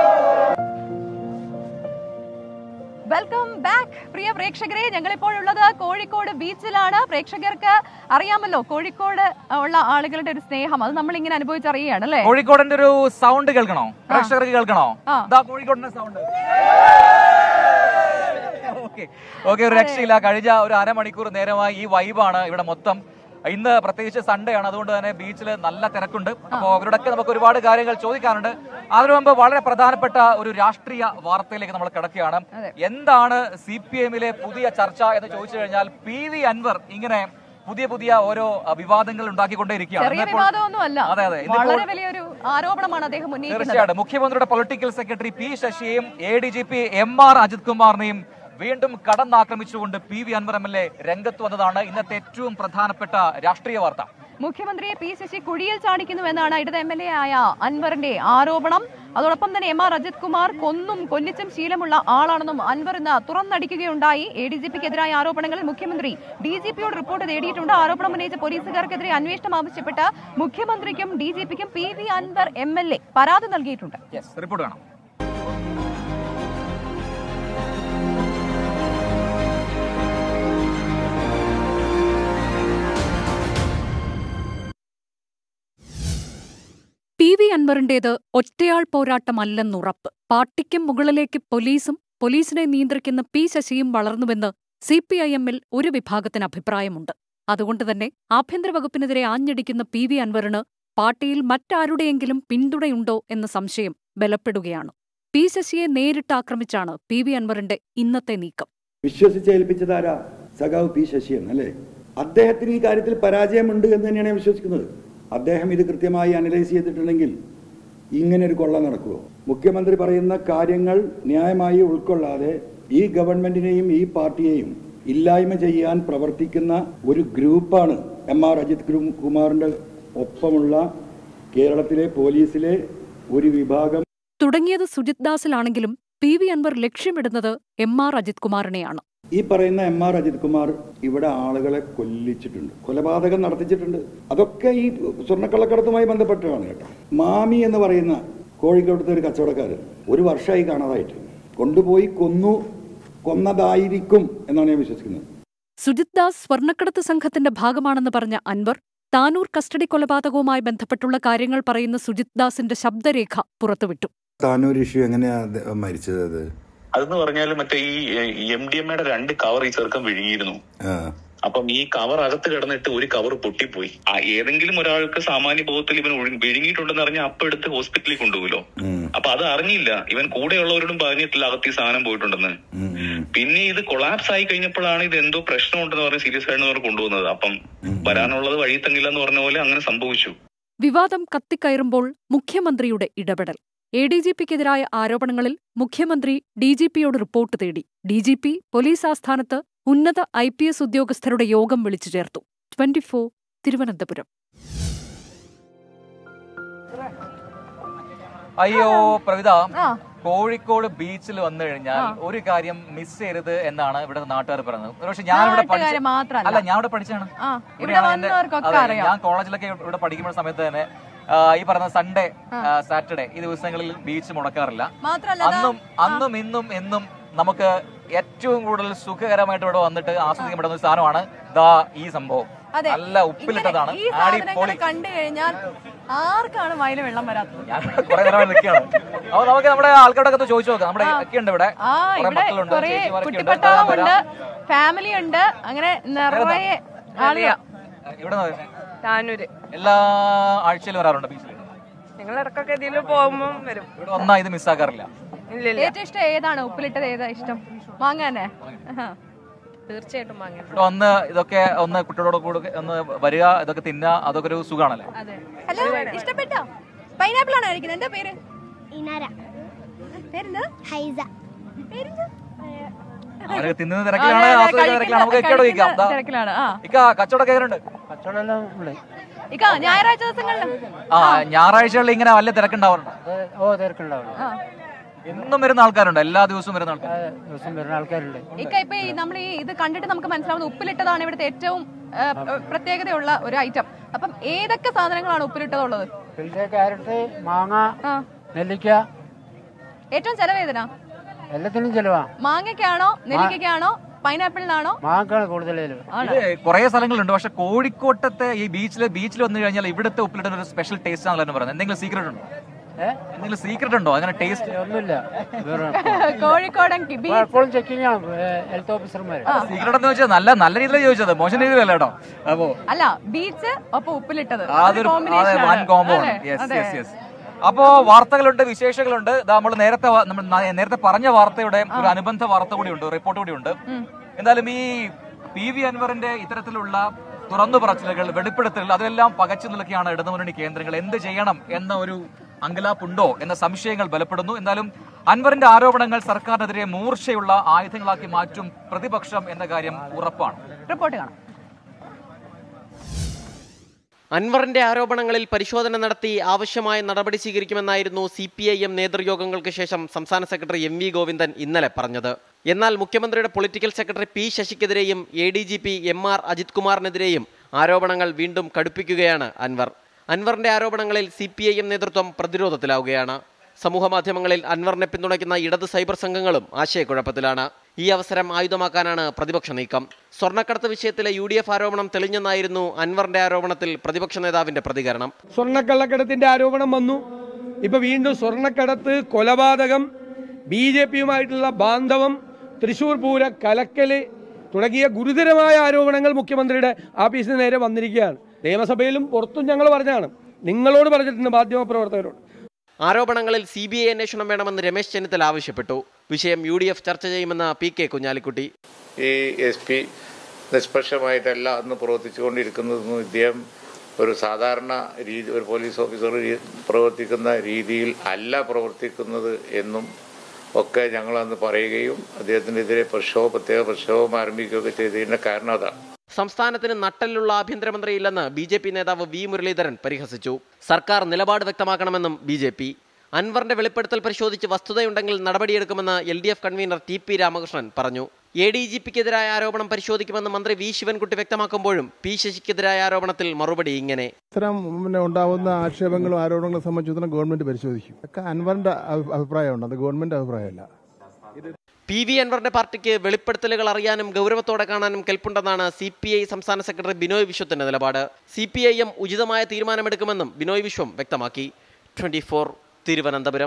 വെൽക്കം ബാക്ക് പ്രിയ പ്രേക്ഷകരെ. ഞങ്ങളിപ്പോൾ ഉള്ളത് കോഴിക്കോട് ബീച്ചിലാണ്. പ്രേക്ഷകർക്ക് അറിയാമല്ലോ കോഴിക്കോട് ഉള്ള ആളുകളുടെ ഒരു സ്നേഹം, അത് നമ്മൾ ഇങ്ങനെ അനുഭവിച്ചറിയുകയാണ് അല്ലേ? കോഴിക്കോടിന്റെ ഒരു സൗണ്ട് കേൾക്കണോ? പ്രേക്ഷകർക്ക് കേൾക്കണോ? കോഴിക്കോടിന്റെ സൗണ്ട്. ഓക്കെ, ഒരു രക്ഷയില്ല. കഴിഞ്ഞ ഒരു അരമണിക്കൂർ നേരമായി ഈ വൈബാണ് ഇവിടെ മൊത്തം. ഇന്ന് പ്രത്യേകിച്ച് സൺഡേ ആണ്, അതുകൊണ്ട് തന്നെ ബീച്ചിൽ നല്ല തിരക്കുണ്ട്. അപ്പോൾ അവരോടൊക്കെ നമുക്ക് ഒരുപാട് കാര്യങ്ങൾ ചോദിക്കാനുണ്ട്. അതിനു മുമ്പ് വളരെ പ്രധാനപ്പെട്ട ഒരു രാഷ്ട്രീയ വാർത്തയിലേക്ക് നമ്മൾ കിടക്കുകയാണ്. എന്താണ് CPM-ലെ പുതിയ ചർച്ച എന്ന് ചോദിച്ചു കഴിഞ്ഞാൽ PV അൻവർ ഇങ്ങനെ പുതിയ ഓരോ വിവാദങ്ങൾ ഉണ്ടാക്കിക്കൊണ്ടേയിരിക്കുകയാണ്. തീർച്ചയായിട്ടും മുഖ്യമന്ത്രിയുടെ പൊളിറ്റിക്കൽ സെക്രട്ടറി P ശശിയെയും ADGP MR അജിത് കുമാറിനെയും വീണ്ടും കടന്നാക്രമിച്ചുകൊണ്ട് PV അൻവർ MLA രംഗത്ത് വന്നതാണ് ഇന്നത്തെ ഏറ്റവും പ്രധാനപ്പെട്ട രാഷ്ട്രീയ വാർത്ത. മുഖ്യമന്ത്രിയെ പി ശശി കുഴിയിൽ ചാടിക്കുന്നുവെന്നാണ് ഇടത് MLA ആയ അൻവറിന്റെ ആരോപണം. അതോടൊപ്പം തന്നെ MR അജിത് കുമാർ കൊല്ലിച്ചും ശീലമുള്ള ആളാണെന്നും അൻവർ ഇന്ന് തുറന്നടിക്കുകയുണ്ടായി. ADGPക്കെതിരായ ആരോപണങ്ങളിൽ മുഖ്യമന്ത്രി DGPയോട് റിപ്പോർട്ട് തേടിയിട്ടുണ്ട്. ആരോപണം ഉന്നയിച്ച പോലീസുകാർക്കെതിരെ അന്വേഷണം ആവശ്യപ്പെട്ട് മുഖ്യമന്ത്രിക്കും DGPക്കും PV അൻവർ MLA പരാതി നൽകിയിട്ടുണ്ട്. റിപ്പോർട്ട് കാണാം. PV അൻവറിന്റേത് ഒറ്റയാൾ പോരാട്ടമല്ലെന്നുറപ്പ്. പാർട്ടിക്കും മുകളിലേക്ക് പോലീസും പോലീസിനെ നിയന്ത്രിക്കുന്ന P ശശിയും വളർന്നുവെന്ന് CPIM-ൽ ഒരു വിഭാഗത്തിന് അഭിപ്രായമുണ്ട്. അതുകൊണ്ടുതന്നെ ആഭ്യന്തര വകുപ്പിനെതിരെ ആഞ്ഞടിക്കുന്ന PV അൻവറിന് പാർട്ടിയിൽ മറ്റാരുടെയെങ്കിലും പിന്തുണയുണ്ടോ എന്ന സംശയം ബലപ്പെടുകയാണ്. P ശശിയെ നേരിട്ടാക്രമിച്ചാണ് PV അൻവറിന്റെ ഇന്നത്തെ നീക്കം. വിശ്വസിച്ചേൽപ്പിച്ചതാരാ? സഖാവ് P ശശിയാണ് അല്ലേ? അദ്ദേഹത്തിന് ഈ കാര്യത്തിൽ പരാജയമുണ്ട് എന്ന് തന്നെയാണ് ഞാൻ വിശ്വസിക്കുന്നത്. അദ്ദേഹം ഇത് കൃത്യമായി അനലൈസ് ചെയ്തിട്ടുണ്ടെങ്കിൽ ഇങ്ങനെ ഒരു കൊള്ള നടക്കുമോ? മുഖ്യമന്ത്രി പറയുന്ന കാര്യങ്ങൾ ന്യായമായി ഉൾക്കൊള്ളാതെ ഈ ഗവൺമെന്റിനെയും ഈ പാർട്ടിയെയും ഇല്ലായ്മ ചെയ്യാൻ പ്രവർത്തിക്കുന്ന ഒരു ഗ്രൂപ്പാണ് MR അജിത് കുമാറിന്റെ ഒപ്പമുള്ള കേരളത്തിലെ പോലീസിലെ ഒരു വിഭാഗം. തുടങ്ങിയത് സുജിത് ദാസിലാണെങ്കിലും PV അൻവർ ലക്ഷ്യമിടുന്നത് MR അജിത് കുമാറിനെയാണ്. ഈ പറയുന്ന MR അജിത് കുമാർ ഇവിടെ ആളുകളെ കൊല്ലിച്ചിട്ടുണ്ട്, കൊലപാതകം നടത്തിച്ചിട്ടുണ്ട്. അതൊക്കെ ഈ സ്വർണ്ണക്കള്ളക്കടത്തുമായി ബന്ധപ്പെട്ടാണ് കേട്ടോ. മാമി എന്ന് പറയുന്ന കോഴിക്കോടത്തെ ഒരു കച്ചവടക്കാരൻ 1 വർഷമായി കാണാതായിട്ട് കൊണ്ടുപോയി കൊന്നതായിരിക്കും എന്നാണ് ഞാൻ വിശ്വസിക്കുന്നത്. സുജിത് ദാസ് സ്വർണ്ണക്കടത്ത് സംഘത്തിന്റെ ഭാഗമാണെന്ന് പറഞ്ഞ അൻവർ താനൂർ കസ്റ്റഡി കൊലപാതകവുമായി ബന്ധപ്പെട്ടുള്ള കാര്യങ്ങൾ പറയുന്ന സുജിത് ദാസിന്റെ ശബ്ദരേഖ പുറത്തുവിട്ടു. താനൂർ ഇഷ്യൂ എങ്ങനെയാ മരിച്ചത്? അതെന്ന് പറഞ്ഞാൽ മറ്റേ ഈ MDMA-യുടെ 2 കവർ ഈ ചെറുക്കം വിഴുങ്ങിയിരുന്നു. അപ്പം ഈ കവർ അകത്ത് കിടന്നിട്ട് ഒരു കവർ പൊട്ടിപ്പോയി. ഏതെങ്കിലും ഒരാൾക്ക് സാമാന്യ ബോധത്തിൽ ഇവൻ വിഴുങ്ങിയിട്ടുണ്ടെന്ന് അറിഞ്ഞാൽ അപ്പം എടുത്ത് ഹോസ്പിറ്റലിൽ കൊണ്ടുപോകുമല്ലോ. അപ്പൊ അത് അറിഞ്ഞില്ല, ഇവൻ കൂടെയുള്ളവരോടും പറഞ്ഞിട്ടില്ല അകത്ത് ഈ സാധനം പോയിട്ടുണ്ടെന്ന്. പിന്നെ ഇത് കൊളാപ്സ് ആയി കഴിഞ്ഞപ്പോഴാണ് ഇത് എന്തോ പ്രശ്നമുണ്ടെന്ന് പറഞ്ഞ് സീരിയസ് ആയിട്ട് കൊണ്ടുപോകുന്നത്. അപ്പം വരാനുള്ളത് വഴി തങ്ങില്ല എന്ന് പറഞ്ഞ പോലെ അങ്ങനെ സംഭവിച്ചു. വിവാദം കത്തിക്കയറുമ്പോൾ മുഖ്യമന്ത്രിയുടെ ഇടപെടൽ. ADGPക്കെതിരായ ആരോപണങ്ങളിൽ മുഖ്യമന്ത്രി DGPയോട് റിപ്പോർട്ട് തേടി. DGP പോലീസ് ആസ്ഥാനത്ത് ഉന്നത IPS ഉദ്യോഗസ്ഥരുടെ യോഗം വിളിച്ചു ചേർത്തു. 24 തിരുവനന്തപുരം. അയ്യോ പ്രവിത, കോഴിക്കോട് ബീച്ചിൽ വന്നു കഴിഞ്ഞാൽ ഒരു കാര്യം മിസ് ചെയ്യരുത് എന്നാണ് ഇവിടെ നാട്ടുകാർ പറയുന്നത്. പക്ഷെ ഞാൻ ഇവിടെ പഠിച്ചാണ്. ഞാൻ കോളേജിലൊക്കെ ഇവിടെ പഠിക്കുന്ന സമയത്ത് തന്നെ ഈ പറയുന്ന സൺഡേ സാറ്റർഡേ ഈ ദിവസങ്ങളിൽ ബീച്ച് മുടക്കാറില്ല. അന്നും ഇന്നും എന്നും നമുക്ക് ഏറ്റവും കൂടുതൽ സുഖകരമായിട്ട് ഇവിടെ വന്നിട്ട് ആസ്വദിക്കാൻ പറ്റുന്ന ഒരു സാധനമാണ് ഈ സംഭവം. നല്ല ഉപ്പിലിട്ടതാണ്. കണ്ടു കഴിഞ്ഞാൽ ആർക്കാണ് വയല് വെള്ളം വരാത്തത്? ഞാൻ കുറെ നേരമായി നിൽക്കുകയാണ്. അപ്പൊ നമുക്ക് നമ്മുടെ ആൾക്കാരൊക്കെ ചോദിച്ചു നോക്കാം. നമ്മുടെ ഒക്കെ ഉണ്ട് ഇവിടെ, കുട്ടിപ്പട്ടാളമുണ്ട്, ഫാമിലി ഉണ്ട്, അങ്ങനെ നിറയെ ആളുകൾ. ഇവിടെ താനൂര് എല്ലാ ആഴ്ചയിലും വരാറുണ്ട് ബീച്ചിൽ. ഞങ്ങൾ ഇടക്കൊക്കെ ഇതിൽ പോകുമ്പോൾ വരും. ഇവിടെ വന്നാ ഇത് മിസ്സാക്കാറില്ല. ഏറ്റവും ഇഷ്ടം ഏതാണ്? ഉപ്പിലിട്ടത് ഏതാ ഇഷ്ടം? മാങ്ങ തന്നെ? തീർച്ചയായിട്ടും മാങ്ങ. ഇവിടെ വന്ന് ഇതൊക്കെ ഒന്ന് കുട്ടികളോട് കൂടെ ഒന്ന് വരിക, ഇതൊക്കെ തിന്നുക, അതൊക്കെ ഒരു സുഖാണല്ലേ? ഹലോ, ഇഷ്ടപ്പെട്ടോ? പൈനാപ്പിൾ ആണോ കഴിക്കുന്നത്? എന്താ പേര്? അവരൊക്കെ തിന്നുന്ന തിരക്കിലാണ്, തിരക്കിലാണ്. നമുക്ക് ഇക്കോട് ചോദിക്കാം. കച്ചവടം കയറുണ്ട്. ഞായറാഴ്ച ദിവസങ്ങളിൽ ഞായറാഴ്ചകളിൽ ഇങ്ങനെ വലിയ തിരക്കുണ്ടാവാറുണ്ട്. എന്നും വരുന്ന ആൾക്കാരുണ്ട്, എല്ലാ ദിവസവും വരുന്ന ആൾക്കാരുണ്ട്. ഇപ്പൊ നമ്മൾ ഈ ഇത് കണ്ടിട്ട് നമുക്ക് മനസ്സിലാവുന്നത് ഉപ്പിലിട്ടതാണ് ഇവിടുത്തെ ഏറ്റവും പ്രത്യേകതയുള്ള ഒരു ഐറ്റം. അപ്പം ഏതൊക്കെ സാധനങ്ങളാണ് ഉപ്പിലിട്ടതുള്ളത്? ക്യാരറ്റ്, മാങ്ങ, നെല്ലിക്ക. ഏറ്റവും ചെലവേദന? എല്ലാത്തിനും ചെലവാ. മാങ്ങയ്ക്കാണോ നെല്ലിക്കയാണോ പൈനാപ്പിളിനാണോ? മാങ്ങാണ് കൂടുതൽ. കുറെ സ്ഥലങ്ങളുണ്ട്, പക്ഷെ കോഴിക്കോട്ടത്തെ ഈ ബീച്ചിൽ വന്നു കഴിഞ്ഞാൽ ഇവിടുത്തെ ഉപ്പിലിട്ട ഒരു സ്പെഷ്യൽ ടേസ്റ്റ് ആണല്ലോ പറയുന്നത്. എന്തെങ്കിലും സീക്രട്ട് ഉണ്ടോ? എന്തെങ്കിലും സീക്രട്ട് ഉണ്ടോ അങ്ങനെ ടേസ്റ്റ്? ഒന്നുമില്ല. കോഴിക്കോടൻ സീക്രട്ട് എന്ന് വെച്ചാൽ നല്ല രീതിയിലാണ് ചോദിച്ചത്, മോശം രീതിയിലല്ല കേട്ടോ. അപ്പോ അല്ല, ബീച്ച് ഒപ്പം ഉപ്പിലിട്ടത് വൻ കോംബോ ആണ്. അപ്പോ വാർത്തകളുണ്ട്, വിശേഷങ്ങളുണ്ട്. നമ്മൾ നേരത്തെ പറഞ്ഞ വാർത്തയുടെ ഒരു അനുബന്ധ വാർത്ത കൂടിയുണ്ട്, റിപ്പോർട്ട് കൂടിയുണ്ട്. എന്തായാലും ഈ PV അൻവറിന്റെ ഇത്തരത്തിലുള്ള തുറന്നു പറച്ചിലുകൾ, വെളിപ്പെടുത്തലുകൾ, അതെല്ലാം പകച്ചു നിൽക്കുകയാണ് ഇടതുമുന്നണി കേന്ദ്രങ്ങൾ. എന്ത് ചെയ്യണം എന്ന ഒരു അങ്കലാപ്പുണ്ടോ എന്ന സംശയങ്ങൾ ബലപ്പെടുന്നു. എന്തായാലും അൻവറിന്റെ ആരോപണങ്ങൾ സർക്കാരിനെതിരെ മൂർച്ചയുള്ള ആയുധങ്ങളാക്കി മാറ്റും പ്രതിപക്ഷം എന്ന കാര്യം ഉറപ്പാണ്. റിപ്പോർട്ട് കാണാം. അൻവറിന്റെ ആരോപണങ്ങളിൽ പരിശോധന നടത്തി ആവശ്യമായ നടപടി സ്വീകരിക്കുമെന്നായിരുന്നു CPIM നേതൃയോഗങ്ങൾക്ക് ശേഷം സംസ്ഥാന സെക്രട്ടറി MV ഗോവിന്ദൻ ഇന്നലെ പറഞ്ഞത്. എന്നാൽ മുഖ്യമന്ത്രിയുടെ പൊളിറ്റിക്കൽ സെക്രട്ടറി P ശശിക്കെതിരെയും ADGP MR അജിത് കുമാറിനെതിരെയും ആരോപണങ്ങൾ വീണ്ടും കടുപ്പിക്കുകയാണ് അൻവർ. അൻവറിന്റെ ആരോപണങ്ങളിൽ CPIM നേതൃത്വം പ്രതിരോധത്തിലാവുകയാണ്. സമൂഹമാധ്യമങ്ങളിൽ അൻവറിനെ പിന്തുണയ്ക്കുന്ന ഇടത് സൈബർ സംഘങ്ങളും ആശയക്കുഴപ്പത്തിലാണ്. ഈ അവസരം ആയുധമാക്കാനാണ് പ്രതിപക്ഷ നീക്കം. സ്വർണ്ണക്കടത്ത് വിഷയത്തിലെ UDF ആരോപണം തെളിഞ്ഞെന്നായിരുന്നു അൻവറിന്റെ ആരോപണത്തിൽ പ്രതിപക്ഷ നേതാവിന്റെ പ്രതികരണം. സ്വർണ്ണക്കള്ളക്കടത്തിന്റെ ആരോപണം വന്നു. ഇപ്പൊ വീണ്ടും സ്വർണ്ണക്കടത്ത്, കൊലപാതകം, BJPയുമായിട്ടുള്ള ബാന്ധവം, തൃശൂർ പൂര കലക്കല് തുടങ്ങിയ ഗുരുതരമായ ആരോപണങ്ങൾ മുഖ്യമന്ത്രിയുടെ ആഫീസിന് നേരെ വന്നിരിക്കുകയാണ്. നിയമസഭയിലും പുറത്തും ഞങ്ങൾ പറഞ്ഞാണ്, നിങ്ങളോട് പറഞ്ഞിട്ടുണ്ട്, മാധ്യമപ്രവർത്തകരോട്. ആരോപണങ്ങളിൽ CBI അന്വേഷണം വേണമെന്ന് രമേശ് ചെന്നിത്തല ആവശ്യപ്പെട്ടു. വിഷയം UDF ചർച്ച ചെയ്യുമെന്ന് PK കുഞ്ഞാലിക്കുട്ടി. ഈ SP നിഷ്പക്ഷമായിട്ടല്ല അന്ന് പ്രവർത്തിച്ചുകൊണ്ടിരിക്കുന്നതെന്നും ഇദ്ദേഹം ഒരു സാധാരണ രീതി, ഒരു പോലീസ് ഓഫീസർ പ്രവർത്തിക്കുന്ന രീതിയിൽ അല്ല പ്രവർത്തിക്കുന്നത് എന്നും ഒക്കെ ഞങ്ങളന്ന് പറയുകയും അദ്ദേഹത്തിനെതിരെ പ്രത്യേക പ്രക്ഷോഭം ആരംഭിക്കുകയൊക്കെ ചെയ്തതിൻ്റെ കാരണം അതാണ്. സംസ്ഥാനത്തിന് നട്ടലുള്ള ആഭ്യന്തരമന്ത്രിയില്ലെന്ന് BJP നേതാവ് V മുരളീധരൻ പരിഹസിച്ചു. സർക്കാർ നിലപാട് വ്യക്തമാക്കണമെന്നും BJP. അൻവറിന്റെ വെളിപ്പെടുത്തൽ പരിശോധിച്ച് വസ്തുതയുണ്ടെങ്കിൽ നടപടിയെടുക്കുമെന്ന് LDF കൺവീനർ TP രാമകൃഷ്ണൻ പറഞ്ഞു. ADGPക്കെതിരായ ആരോപണം പരിശോധിക്കുമെന്ന് മന്ത്രി V ശിവൻകുട്ടി വ്യക്തമാക്കുമ്പോഴും P ശശിക്കെതിരായ ആരോപണത്തിൽ മറുപടി ഇങ്ങനെ: ഉണ്ടാവുന്ന ആക്ഷേപങ്ങളും ആരോപണങ്ങളും സംബന്ധിച്ചിടത്തോളം ഗവൺമെന്റ് പരിശോധിക്കും. അൻവറിന്റെ അഭിപ്രായമുണ്ട്, അത് ഗവൺമെന്റ് അഭിപ്രായമല്ല. PV അൻവറിന്റെ പാർട്ടിക്ക് വെളിപ്പെടുത്തലുകൾ അറിയാനും ഗൗരവത്തോടെ കാണാനും കെൽപ്പുണ്ടെന്നാണ് CPI സംസ്ഥാന സെക്രട്ടറി ബിനോയ് വിശ്വത്തിന്റെ നിലപാട്. CPIM ഉചിതമായ തീരുമാനമെടുക്കുമെന്നും ബിനോയ് വിശ്വം വ്യക്തമാക്കി. 24 തിരുവനന്തപുരം.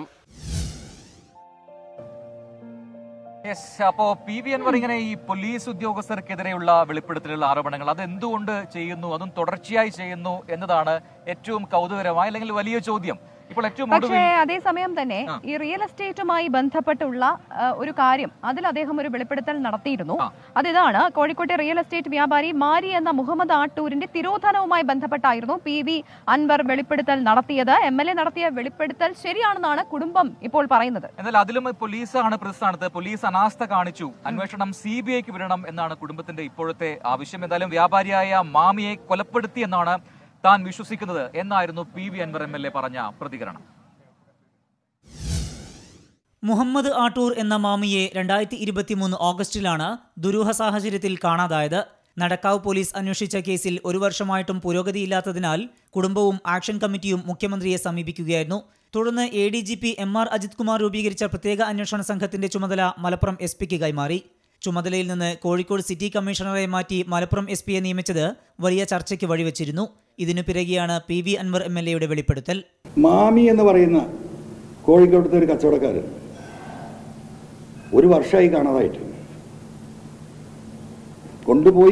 അപ്പോൾ PV അൻവർ ഇങ്ങനെ ഈ പോലീസ് ഉദ്യോഗസ്ഥർക്കെതിരെയുള്ള വെളിപ്പെടുത്തലുള്ള ആരോപണങ്ങൾ അത് എന്തുകൊണ്ട് ചെയ്യുന്നു, അതും തുടർച്ചയായി ചെയ്യുന്നു എന്നതാണ് ഏറ്റവും കൗതുകരമായ അല്ലെങ്കിൽ വലിയ ചോദ്യം. പക്ഷേ അതേസമയം തന്നെ ഈ റിയൽ എസ്റ്റേറ്റുമായി ബന്ധപ്പെട്ടുള്ള ഒരു കാര്യം അതിൽ അദ്ദേഹം ഒരു വെളിപ്പെടുത്തൽ നടത്തിയിരുന്നു. അതിതാണ്, കോഴിക്കോട്ടെ റിയൽ എസ്റ്റേറ്റ് വ്യാപാരി മാരി എന്ന മുഹമ്മദ് ആട്ടൂരിന്റെ തിരോധാനവുമായി ബന്ധപ്പെട്ടായിരുന്നു PV അൻവർ വെളിപ്പെടുത്തൽ നടത്തിയത്. MLA നടത്തിയ വെളിപ്പെടുത്തൽ ശരിയാണെന്നാണ് കുടുംബം ഇപ്പോൾ പറയുന്നത്. എന്നാൽ അതിലും പോലീസാണ് പ്രതിസ്ഥാനത്ത്. പോലീസ് അനാസ്ഥ കാണിച്ചു, അന്വേഷണം CBIക്ക് വിടണം എന്നാണ് കുടുംബത്തിന്റെ ഇപ്പോഴത്തെ ആവശ്യം. എന്തായാലും വ്യാപാരിയായ മാമിയെ കൊലപ്പെടുത്തി എന്നാണ് താൻ വിശ്വസിക്കുന്നത് എന്നായിരുന്നു PV അൻവർ MLA പറഞ്ഞ പ്രതികരണം. മുഹമ്മദ് ആട്ടൂർ എന്ന മാമിയെ 2023 ഓഗസ്റ്റിലാണ് ദുരൂഹ സാഹചര്യത്തിൽ കാണാതായത്. നടക്കാവ് പോലീസ് അന്വേഷിച്ച കേസിൽ 1 വർഷമായിട്ടും പുരോഗതിയില്ലാത്തതിനാൽ കുടുംബവും ആക്ഷൻ കമ്മിറ്റിയും മുഖ്യമന്ത്രിയെ സമീപിക്കുകയായിരുന്നു. തുടർന്ന് ADGP MR അജിത് കുമാർ രൂപീകരിച്ച പ്രത്യേക അന്വേഷണ സംഘത്തിന്റെ ചുമതല മലപ്പുറം SPക്ക് കൈമാറി. ചുമതലയിൽ നിന്ന് കോഴിക്കോട് സിറ്റി കമ്മീഷണറെ മാറ്റി മലപ്പുറം SPയെ നിയമിച്ചത് വലിയ ചർച്ചയ്ക്ക് വഴിവെച്ചിരുന്നു. ഇതിനു പിറകെയാണ് PV അൻവർ MLAയുടെ വെളിപ്പെടുത്തൽ. മാമി എന്ന് പറയുന്ന കോഴിക്കോടത്തെ ഒരു കച്ചവടക്കാരൻ 1 വർഷമായി കാണാതായിട്ട്, കൊണ്ടുപോയി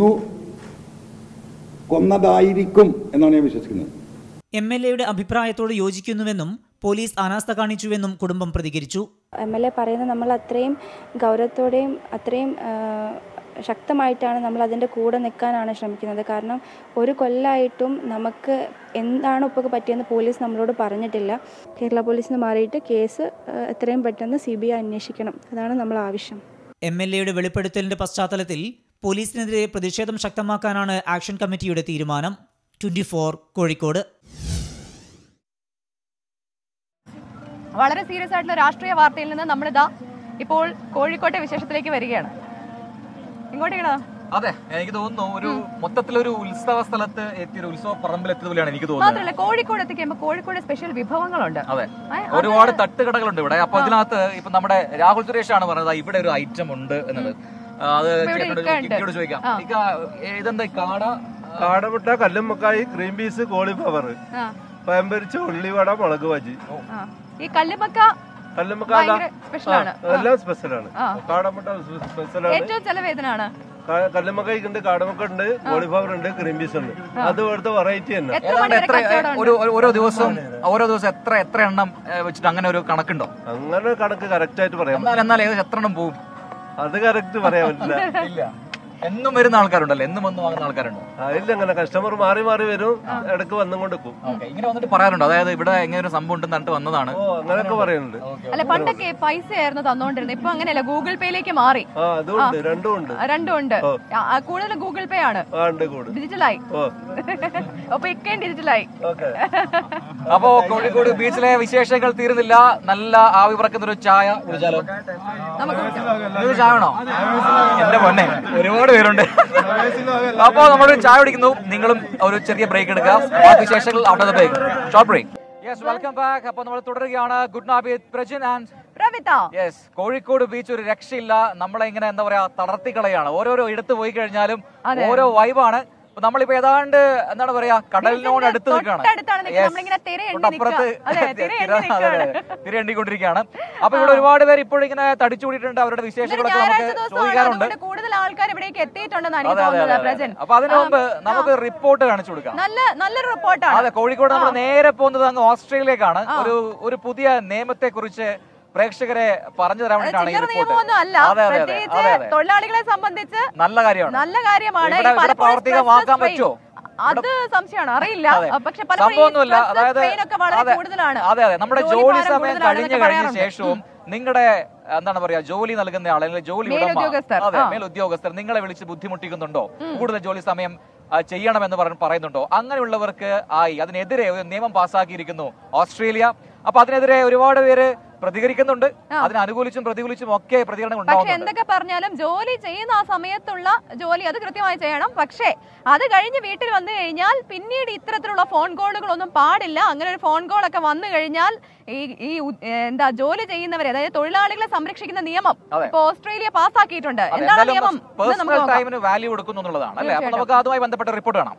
കൊന്നതായിരിക്കും എന്നാണ് ഞാൻ വിശ്വസിക്കുന്നത്. MLAയുടെ അഭിപ്രായത്തോട് യോജിക്കുന്നുവെന്നും പോലീസ് അനാസ്ഥ കാണിച്ചുവെന്നും കുടുംബം പ്രതികരിച്ചു. MLA പറയുന്നത് നമ്മൾ അത്രയും ഗൗരവത്തോടെയും അത്രയും ശക്തമായിട്ടാണ് നമ്മൾ അതിൻ്റെ കൂടെ നിൽക്കാനാണ് ശ്രമിക്കുന്നത്. കാരണം 1 കൊല്ലമായിട്ടും നമുക്ക് എന്താണ് ഇപ്പോൾ പറ്റിയെന്ന് പോലീസ് നമ്മളോട് പറഞ്ഞിട്ടില്ല. കേരള പോലീസിന് മാറിയിട്ട് കേസ് എത്രയും പെട്ടെന്ന് CBI അന്വേഷിക്കണം, അതാണ് നമ്മൾ ആവശ്യം. MLAയുടെ വെളിപ്പെടുത്തലിന്റെ പശ്ചാത്തലത്തിൽ പോലീസിനെതിരെ പ്രതിഷേധം ശക്തമാക്കാനാണ് ആക്ഷൻ കമ്മിറ്റിയുടെ തീരുമാനം. 24 കോഴിക്കോട്. വളരെ സീരിയസ് ആയിട്ടുള്ള രാഷ്ട്രീയ വാർത്തയിൽ നിന്ന് നമ്മളിതാ ഇപ്പോൾ കോഴിക്കോട്ടെ വിശേഷത്തിലേക്ക് വരികയാണ്. ഇങ്ങോട്ടേക്കാ? അതെ, എനിക്ക് തോന്നുന്നു ഒരു മൊത്തത്തിലൊരു ഉത്സവ സ്ഥലത്ത് എത്തിയൊരു ഉത്സവ പറമ്പിലെത്തിയത് പോലെയാണ് എനിക്ക് തോന്നുന്നത്. മാത്രമല്ല കോഴിക്കോട് എത്തിക്കുമ്പോൾ കോഴിക്കോട് സ്പെഷ്യൽ വിഭവങ്ങളുണ്ട്. അതെ, ഒരുപാട് തട്ടുകടകളുണ്ട് ഇവിടെ. അപ്പൊ ഇതിനകത്ത് ഇപ്പൊ നമ്മുടെ രാഹുൽ സുരേഷ് ആണ് പറഞ്ഞത് ഇവിടെ ഒരു ഐറ്റം ഉണ്ട് എന്നത്. അത് ചേട്ടനോട് ചോദിക്കാം. ഇതെന്താ? കാടമുട്ട, കല്ലുമ്മക്കായി, ക്രീം പീസ്, കോളിഫ്ലവർ, പഴംപൊരിച്ച, ഉള്ളിവട, മുളക് ബജി. ഈ കല്ലുമ്മക്ക എല്ലാം സ്പെഷ്യലാണ്. കാടമുട്ട സ്പെഷ്യലാണ്. ഏറ്റവും ചെലവേദനാണ്. കല്ലുമ്മക്കായ്ക്ക് ഉണ്ട്, കാടമുക്ക ഉണ്ട്, കോളിഫ്ലവർ ഉണ്ട്, ക്രീം പീസ് ഉണ്ട്. അത് ഇവിടുത്തെ വെറൈറ്റി തന്നെ. ഓരോ ദിവസം എത്ര എണ്ണം വെച്ചിട്ട് അങ്ങനെ ഒരു കണക്കുണ്ടോ? അങ്ങനെ കണക്ക് കറക്റ്റ് ആയിട്ട് പറയാം. എന്നാൽ ഏകദേശം എത്ര എണ്ണം പോകും? അത് കറക്റ്റ് പറയാൻ പറ്റില്ല. എന്നും വരുന്ന ആൾക്കാരുണ്ടല്ലോ, എന്നും വന്ന് വാങ്ങുന്ന ആൾക്കാരുണ്ട്? ഇല്ല, അങ്ങനെ കസ്റ്റമർ മാറി മാറി വരും, ഇടയ്ക്ക് വന്നും കൊണ്ട് പോകും. ഇങ്ങനെ വന്നിട്ട് പറയാറുണ്ട്, അതായത് ഇവിടെ എങ്ങനെ ഒരു സംഭവം ഉണ്ടെന്ന് പറഞ്ഞിട്ട് വന്നതാണ്? അങ്ങനെയൊക്കെ പറയുന്നുണ്ട്. അല്ല, പണ്ടൊക്കെ പൈസ ആയിരുന്നു തന്നോണ്ടിരുന്നത്, ഇപ്പൊ അങ്ങനെയല്ല, ഗൂഗിൾ പേയിലേക്ക് മാറി. അതുണ്ട്, രണ്ടും ഉണ്ട്. കൂടുതൽ ഗൂഗിൾ പേ ആണ്, ഡിജിറ്റലായി. അപ്പൊ ഇക്കയും ഡിജിറ്റലായി. അപ്പോ കോഴിക്കോട് ബീച്ചിലെ വിശേഷങ്ങൾ തീരുന്നില്ല. നല്ല ആവി പറക്കുന്ന ഒരു ചായ കുടിച്ചാലോ? ചായ വേണോ? എന്റെ പൊന്നെ, ഒരുപാട് പേരുണ്ട്. അപ്പോ നമ്മളൊരു ചായ കുടിക്കുന്നു, നിങ്ങളും ഒരു ചെറിയ ബ്രേക്ക് എടുക്കുക. ബാക്കി വിശേഷങ്ങൾ after the break. Short break. Yes, welcome back. അപ്പോൾ നമ്മൾ തുടരുകയാണ്. Good night Prajin and Pravitha. Yes, Kozhikode beach ഒരു രക്ഷയില്ല. നമ്മളെ ഇങ്ങനെ എന്താ പറയാ തളർത്തിക്കളയാണ്. ഓരോരോ ഇടത്ത് പോയി കഴിഞ്ഞാലും ഓരോ വൈബാണ്. നമ്മളിപ്പോ ഏതാണ്ട് എന്താണ് പറയാ കടലിനോട് അടുത്ത് നിൽക്കുകയാണ്, തിരയണ്ടിക്കൊണ്ടിരിക്കുകയാണ്. അപ്പൊ ഇവിടെ ഒരുപാട് പേര് ഇപ്പോഴും ഇങ്ങനെ തടിച്ചുകൂടിയിട്ടുണ്ട്. അവരുടെ വിശേഷങ്ങളൊക്കെ നമുക്ക് ചോദിക്കാറുണ്ട്. കൂടുതൽ ആൾക്കാർ ഇവിടേക്ക് എത്തിയിട്ടുണ്ടെന്ന്. അപ്പൊ അതിനു മുമ്പ് നമുക്ക് റിപ്പോർട്ട് കാണിച്ചു കൊടുക്കാം. നല്ലൊരു റിപ്പോർട്ടാണ്. അതെ, കോഴിക്കോട് നമ്മൾ നേരെ പോകുന്നത് അങ്ങ് ഓസ്ട്രേലിയയിലേക്കാണ്. ഒരു പുതിയ നിയമത്തെ കുറിച്ച് പ്രേക്ഷകരെ പറഞ്ഞു തരാൻ വേണ്ടിയിട്ടാണ് ഈ റിപ്പോർട്ട്. തൊഴിലാളികളെ സംബന്ധിച്ച് നല്ല കാര്യമാണ്. പ്രാവർത്തികമാക്കാൻ പറ്റുമോ? അത് സംശയമാണ്, അറിയില്ല. പക്ഷെ സംഭവമൊന്നുമില്ല. അതായത് അതെ, നമ്മുടെ ജോലി സമയം കഴിഞ്ഞ ശേഷവും നിങ്ങളുടെ എന്താണ് പറയാ ജോലി നൽകുന്ന ആൾ അല്ലെങ്കിൽ ജോലി മേലുദ്യോഗസ്ഥർ നിങ്ങളെ വിളിച്ച് ബുദ്ധിമുട്ടിക്കുന്നുണ്ടോ? കൂടുതൽ ജോലി സമയം ചെയ്യണമെന്ന് പറയുന്നുണ്ടോ? അങ്ങനെയുള്ളവർക്ക് അതിനെതിരെ ഒരു നിയമം പാസ്സാക്കിയിരിക്കുന്നു ഓസ്ട്രേലിയ. അപ്പൊ അതിനെതിരെ ഒരുപാട് പേര് പ്രതികരിക്കുന്നുണ്ട്. അതിനെ അനുകൂലിച്ചും പ്രതികൂലിച്ചും ഒക്കെ പ്രതികരണം ഉണ്ടാവും. പക്ഷെ എന്തൊക്കെ പറഞ്ഞാലും ജോലി ചെയ്യുന്ന ആ സമയത്തുള്ള ജോലി അത് കൃത്യമായി ചെയ്യണം. പക്ഷേ അത് കഴിഞ്ഞ് വീട്ടിൽ വന്നു കഴിഞ്ഞാൽ പിന്നീട് ഇത്തരത്തിലുള്ള ഫോൺ കോളുകളൊന്നും പാടില്ല. അങ്ങനെ ഒരു ഫോൺ കോൾ ഒക്കെ വന്നു കഴിഞ്ഞാൽ ഈ ജോലി ചെയ്യുന്നവരെ, അതായത് തൊഴിലാളികളെ സംരക്ഷിക്കുന്ന നിയമം ഇപ്പൊ ഓസ്ട്രേലിയ പാസ്സാക്കിയിട്ടുണ്ട്. എന്താണ് നിയമം? പേഴ്സണൽ ടൈമിന് വാല്യൂ കൊടുക്കുന്നു എന്നുള്ളതാണ് അല്ലേ? അപ്പൊ നമുക്ക് അതുമായി ബന്ധപ്പെട്ട റിപ്പോർട്ട് കാണാം.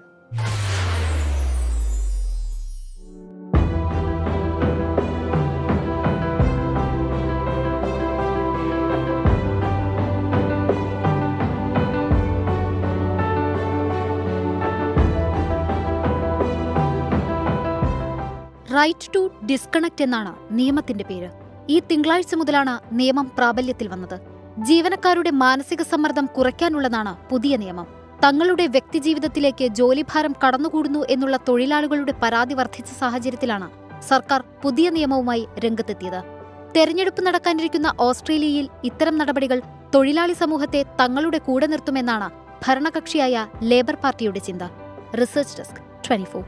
റൈറ്റ് ടു ഡിസ്കണക്ട് എന്നാണ് നിയമത്തിന്റെ പേര്. ഈ തിങ്കളാഴ്ച മുതലാണ് നിയമം പ്രാബല്യത്തിൽ വന്നത്. ജീവനക്കാരുടെ മാനസിക സമ്മർദ്ദം കുറയ്ക്കാനുള്ളതാണ് പുതിയ നിയമം. തങ്ങളുടെ വ്യക്തിജീവിതത്തിലേക്ക് ജോലിഭാരം കടന്നുകൂടുന്നു എന്നുള്ള തൊഴിലാളികളുടെ പരാതി വർദ്ധിച്ച സാഹചര്യത്തിലാണ് സർക്കാർ പുതിയ നിയമവുമായി രംഗത്തെത്തിയത്. തെരഞ്ഞെടുപ്പ് നടക്കാനിരിക്കുന്ന ഓസ്ട്രേലിയയിൽ ഇത്തരം നടപടികൾ തൊഴിലാളി സമൂഹത്തെ തങ്ങളുടെ കൂടെ നിർത്തുമെന്നാണ് ഭരണകക്ഷിയായ ലേബർ പാർട്ടിയുടെ ചിന്ത. Research desk 24.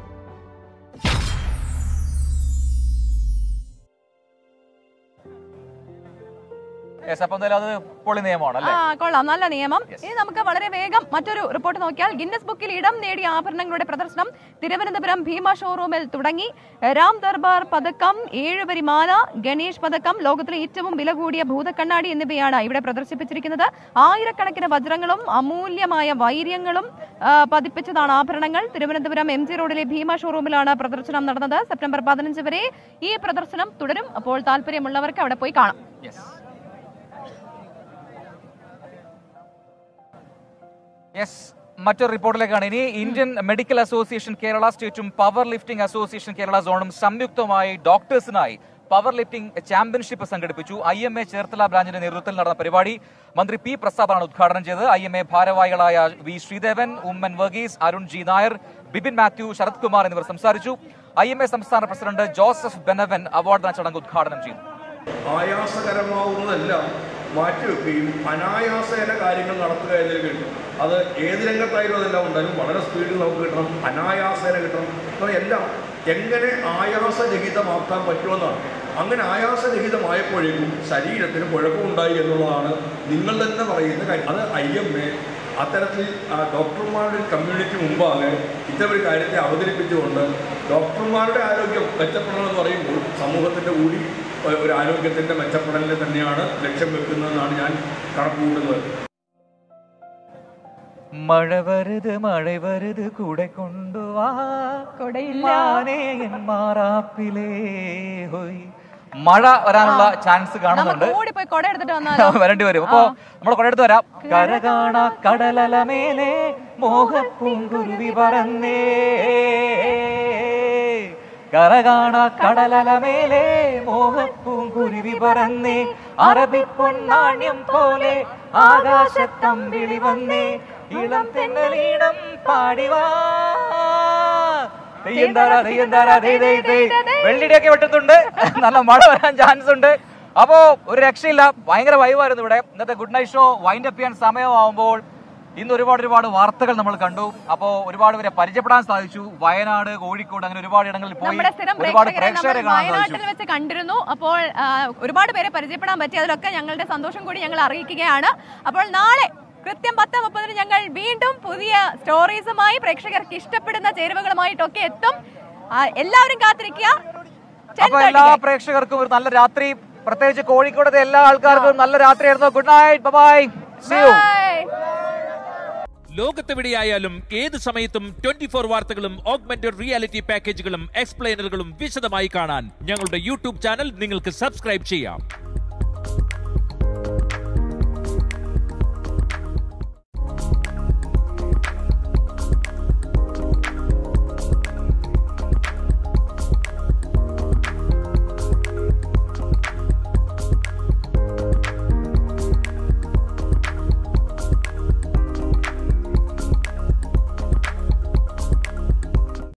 കൊള്ളാം, നല്ല നിയമം. ഇനി നമുക്ക് വളരെ വേഗം മറ്റൊരു റിപ്പോർട്ട് നോക്കിയാൽ, ഗിന്നസ് ബുക്കിൽ ഇടം നേടിയ ആഭരണങ്ങളുടെ പ്രദർശനം തിരുവനന്തപുരം ഭീമ ഷോറൂമിൽ തുടങ്ങി. രാം ദർബാർ പതക്കം, 7 വരിമാല, ഗണേഷ് പതക്കം, ലോകത്തിലെ ഏറ്റവും വില കൂടിയ ഭൂതക്കണ്ണാടി എന്നിവയാണ് ഇവിടെ പ്രദർശിപ്പിച്ചിരിക്കുന്നത്. ആയിരക്കണക്കിന് വജ്രങ്ങളും അമൂല്യമായ വൈര്യങ്ങളും പതിപ്പിച്ചതാണ് ആഭരണങ്ങൾ. തിരുവനന്തപുരം MG റോഡിലെ ഭീമ ഷോറൂമിലാണ് പ്രദർശനം നടന്നത്. സെപ്റ്റംബർ 15 വരെ ഈ പ്രദർശനം തുടരും. അപ്പോൾ താല്പര്യമുള്ളവർക്ക് അവിടെ പോയി കാണാം. മറ്റൊരു റിപ്പോർട്ടിലേക്കാണ് ഇനി. ഇന്ത്യൻ മെഡിക്കൽ അസോസിയേഷൻ കേരള സ്റ്റേറ്റും പവർ ലിഫ്റ്റിംഗ് അസോസിയേഷൻ കേരള സോണും സംയുക്തമായി ഡോക്ടേഴ്സിനായി പവർ ലിഫ്റ്റിംഗ് ചാമ്പ്യൻഷിപ്പ് സംഘടിപ്പിച്ചു. IMA ചേർത്തല ബ്രാഞ്ചിന്റെ നേതൃത്വത്തിൽ നടന്ന പരിപാടി മന്ത്രി P. പ്രസാദാണ് ഉദ്ഘാടനം ചെയ്തത്. IMA ഭാരവാഹികളായ V. ശ്രീദേവൻ, ഉമ്മൻ വർഗീസ്, അരുൺ G. നായർ, ബിപിൻ മാത്യു, ശരത് കുമാർ എന്നിവർ സംസാരിച്ചു. IMA സംസ്ഥാന പ്രസിഡന്റ് ജോസഫ് ബെനവൻ അവാർഡ് ചടങ്ങ് ഉദ്ഘാടനം ചെയ്തു. ആയാസകരമാവുന്നതെല്ലാം മാറ്റിവെക്കുകയും അനായാസേന കാര്യങ്ങൾ നടത്തുക എന്നതിൽ കഴിയും. അത് ഏത് രംഗത്തായാലും അതെല്ലാം ഉണ്ടായാലും വളരെ സ്പീഡിൽ നമുക്ക് കിട്ടണം, അനായാസേന കിട്ടണം. അപ്പോൾ എല്ലാം എങ്ങനെ ആയാസരഹിതമാക്കാൻ പറ്റുമെന്നാണ്. അങ്ങനെ ആയാസരഹിതമായപ്പോഴേക്കും ശരീരത്തിന് കുഴപ്പമുണ്ടായി എന്നുള്ളതാണ് നിങ്ങൾ തന്നെ പറയുന്ന കാര്യം. അത് IMA അത്തരത്തിൽ ഡോക്ടർമാരുടെ കമ്മ്യൂണിറ്റി മുമ്പാകെ ഇത്തരം കാര്യത്തെ അവതരിപ്പിച്ചുകൊണ്ട് ഡോക്ടർമാരുടെ ആരോഗ്യം മെച്ചപ്പെടണമെന്ന് പറയുമ്പോൾ സമൂഹത്തിൻ്റെ കൂടി ഒരു ആരോഗ്യത്തിൻ്റെ മെച്ചപ്പെടലിനെ തന്നെയാണ് ലക്ഷ്യം വെക്കുന്നതെന്നാണ് ഞാൻ കണക്കുകൂട്ടുന്നത്. മഴ വരുത് മഴ വരുത് കൂടെ കൊണ്ടുവാ മഴ വരാനുള്ള ചാൻസ് കാണുന്നുണ്ട്. വരേണ്ടി വരും. അപ്പോ നമ്മൾ കൊടയെടുത്ത് വരാം. കരകാണ കടലമേലെ മോഹപ്പൂങ്കുരുവി പറന്നേ, കരകാണ കടലമേലെ മോഹപ്പൂങ്കുരുവി പറന്നേ, അറബിപ്പൊന്നാണ്യം പോലെ ആകാശത്തമ്പിളി വന്നേ, ഇളം തെന്നലീണം പാടിവാ. വെള്ളിടിയൊക്കെ വെട്ടുന്നുണ്ട്, നല്ല മഴ വരാൻ ചാൻസ് ഉണ്ട്. അപ്പോ ഒരു രക്ഷയില്ല, ഭയങ്കര വൈവായിരുന്നു ഇവിടെ. ഇന്നത്തെ good night show wind up ചെയ്യാൻ സമയമാകുമ്പോൾ ഇന്ന് ഒരുപാട് വാർത്തകൾ നമ്മൾ കണ്ടു. അപ്പോൾ ഒരുപാട് പേരെ പരിചയപ്പെടാൻ സാധിച്ചു. വയനാട്, കോഴിക്കോട്, അങ്ങനെ ഒരുപാട് ഇടങ്ങളിൽ പോയി ഒരുപാട് പ്രേക്ഷകരെ വയനാട്ടിൽ വെച്ച് കണ്ടിരുന്നു. അപ്പോൾ ഒരുപാട് പേരെ പരിചയപ്പെടാൻ പറ്റി. അതിലൊക്കെ ഞങ്ങളുടെ സന്തോഷം കൂടി ഞങ്ങൾ അറിയിക്കുകയാണ്. അപ്പോൾ നാളെ കൃത്യം 10:30 ഞങ്ങൾ വീണ്ടും പുതിയ സ്റ്റോറീസുമായി പ്രേക്ഷകർക്ക് ഇഷ്ടപ്പെടുന്ന ചേരുവകളുമായിട്ടൊക്കെ എത്തും. എല്ലാവരും കാത്തിരിക്കുക. അപ്പൊ എല്ലാ പ്രേക്ഷകർക്കും ഒരു നല്ല രാത്രി, പ്രത്യേകിച്ച് കോഴിക്കോടത്തെ എല്ലാ ആൾക്കാർക്കും നല്ല രാത്രിയായിരുന്നു. Good night, bye, see you. ലോകത്തെവിടെയായാലും ഏത് സമയത്തും 24 വാർത്തകളും ഓഗ്മെന്റഡ് റിയാലിറ്റി പാക്കേജുകളും എക്സ്പ്ലെയിനറുകളും വിശദമായി കാണാൻ ഞങ്ങളുടെ യൂട്യൂബ് ചാനൽ നിങ്ങൾക്ക് സബ്സ്ക്രൈബ് ചെയ്യാം.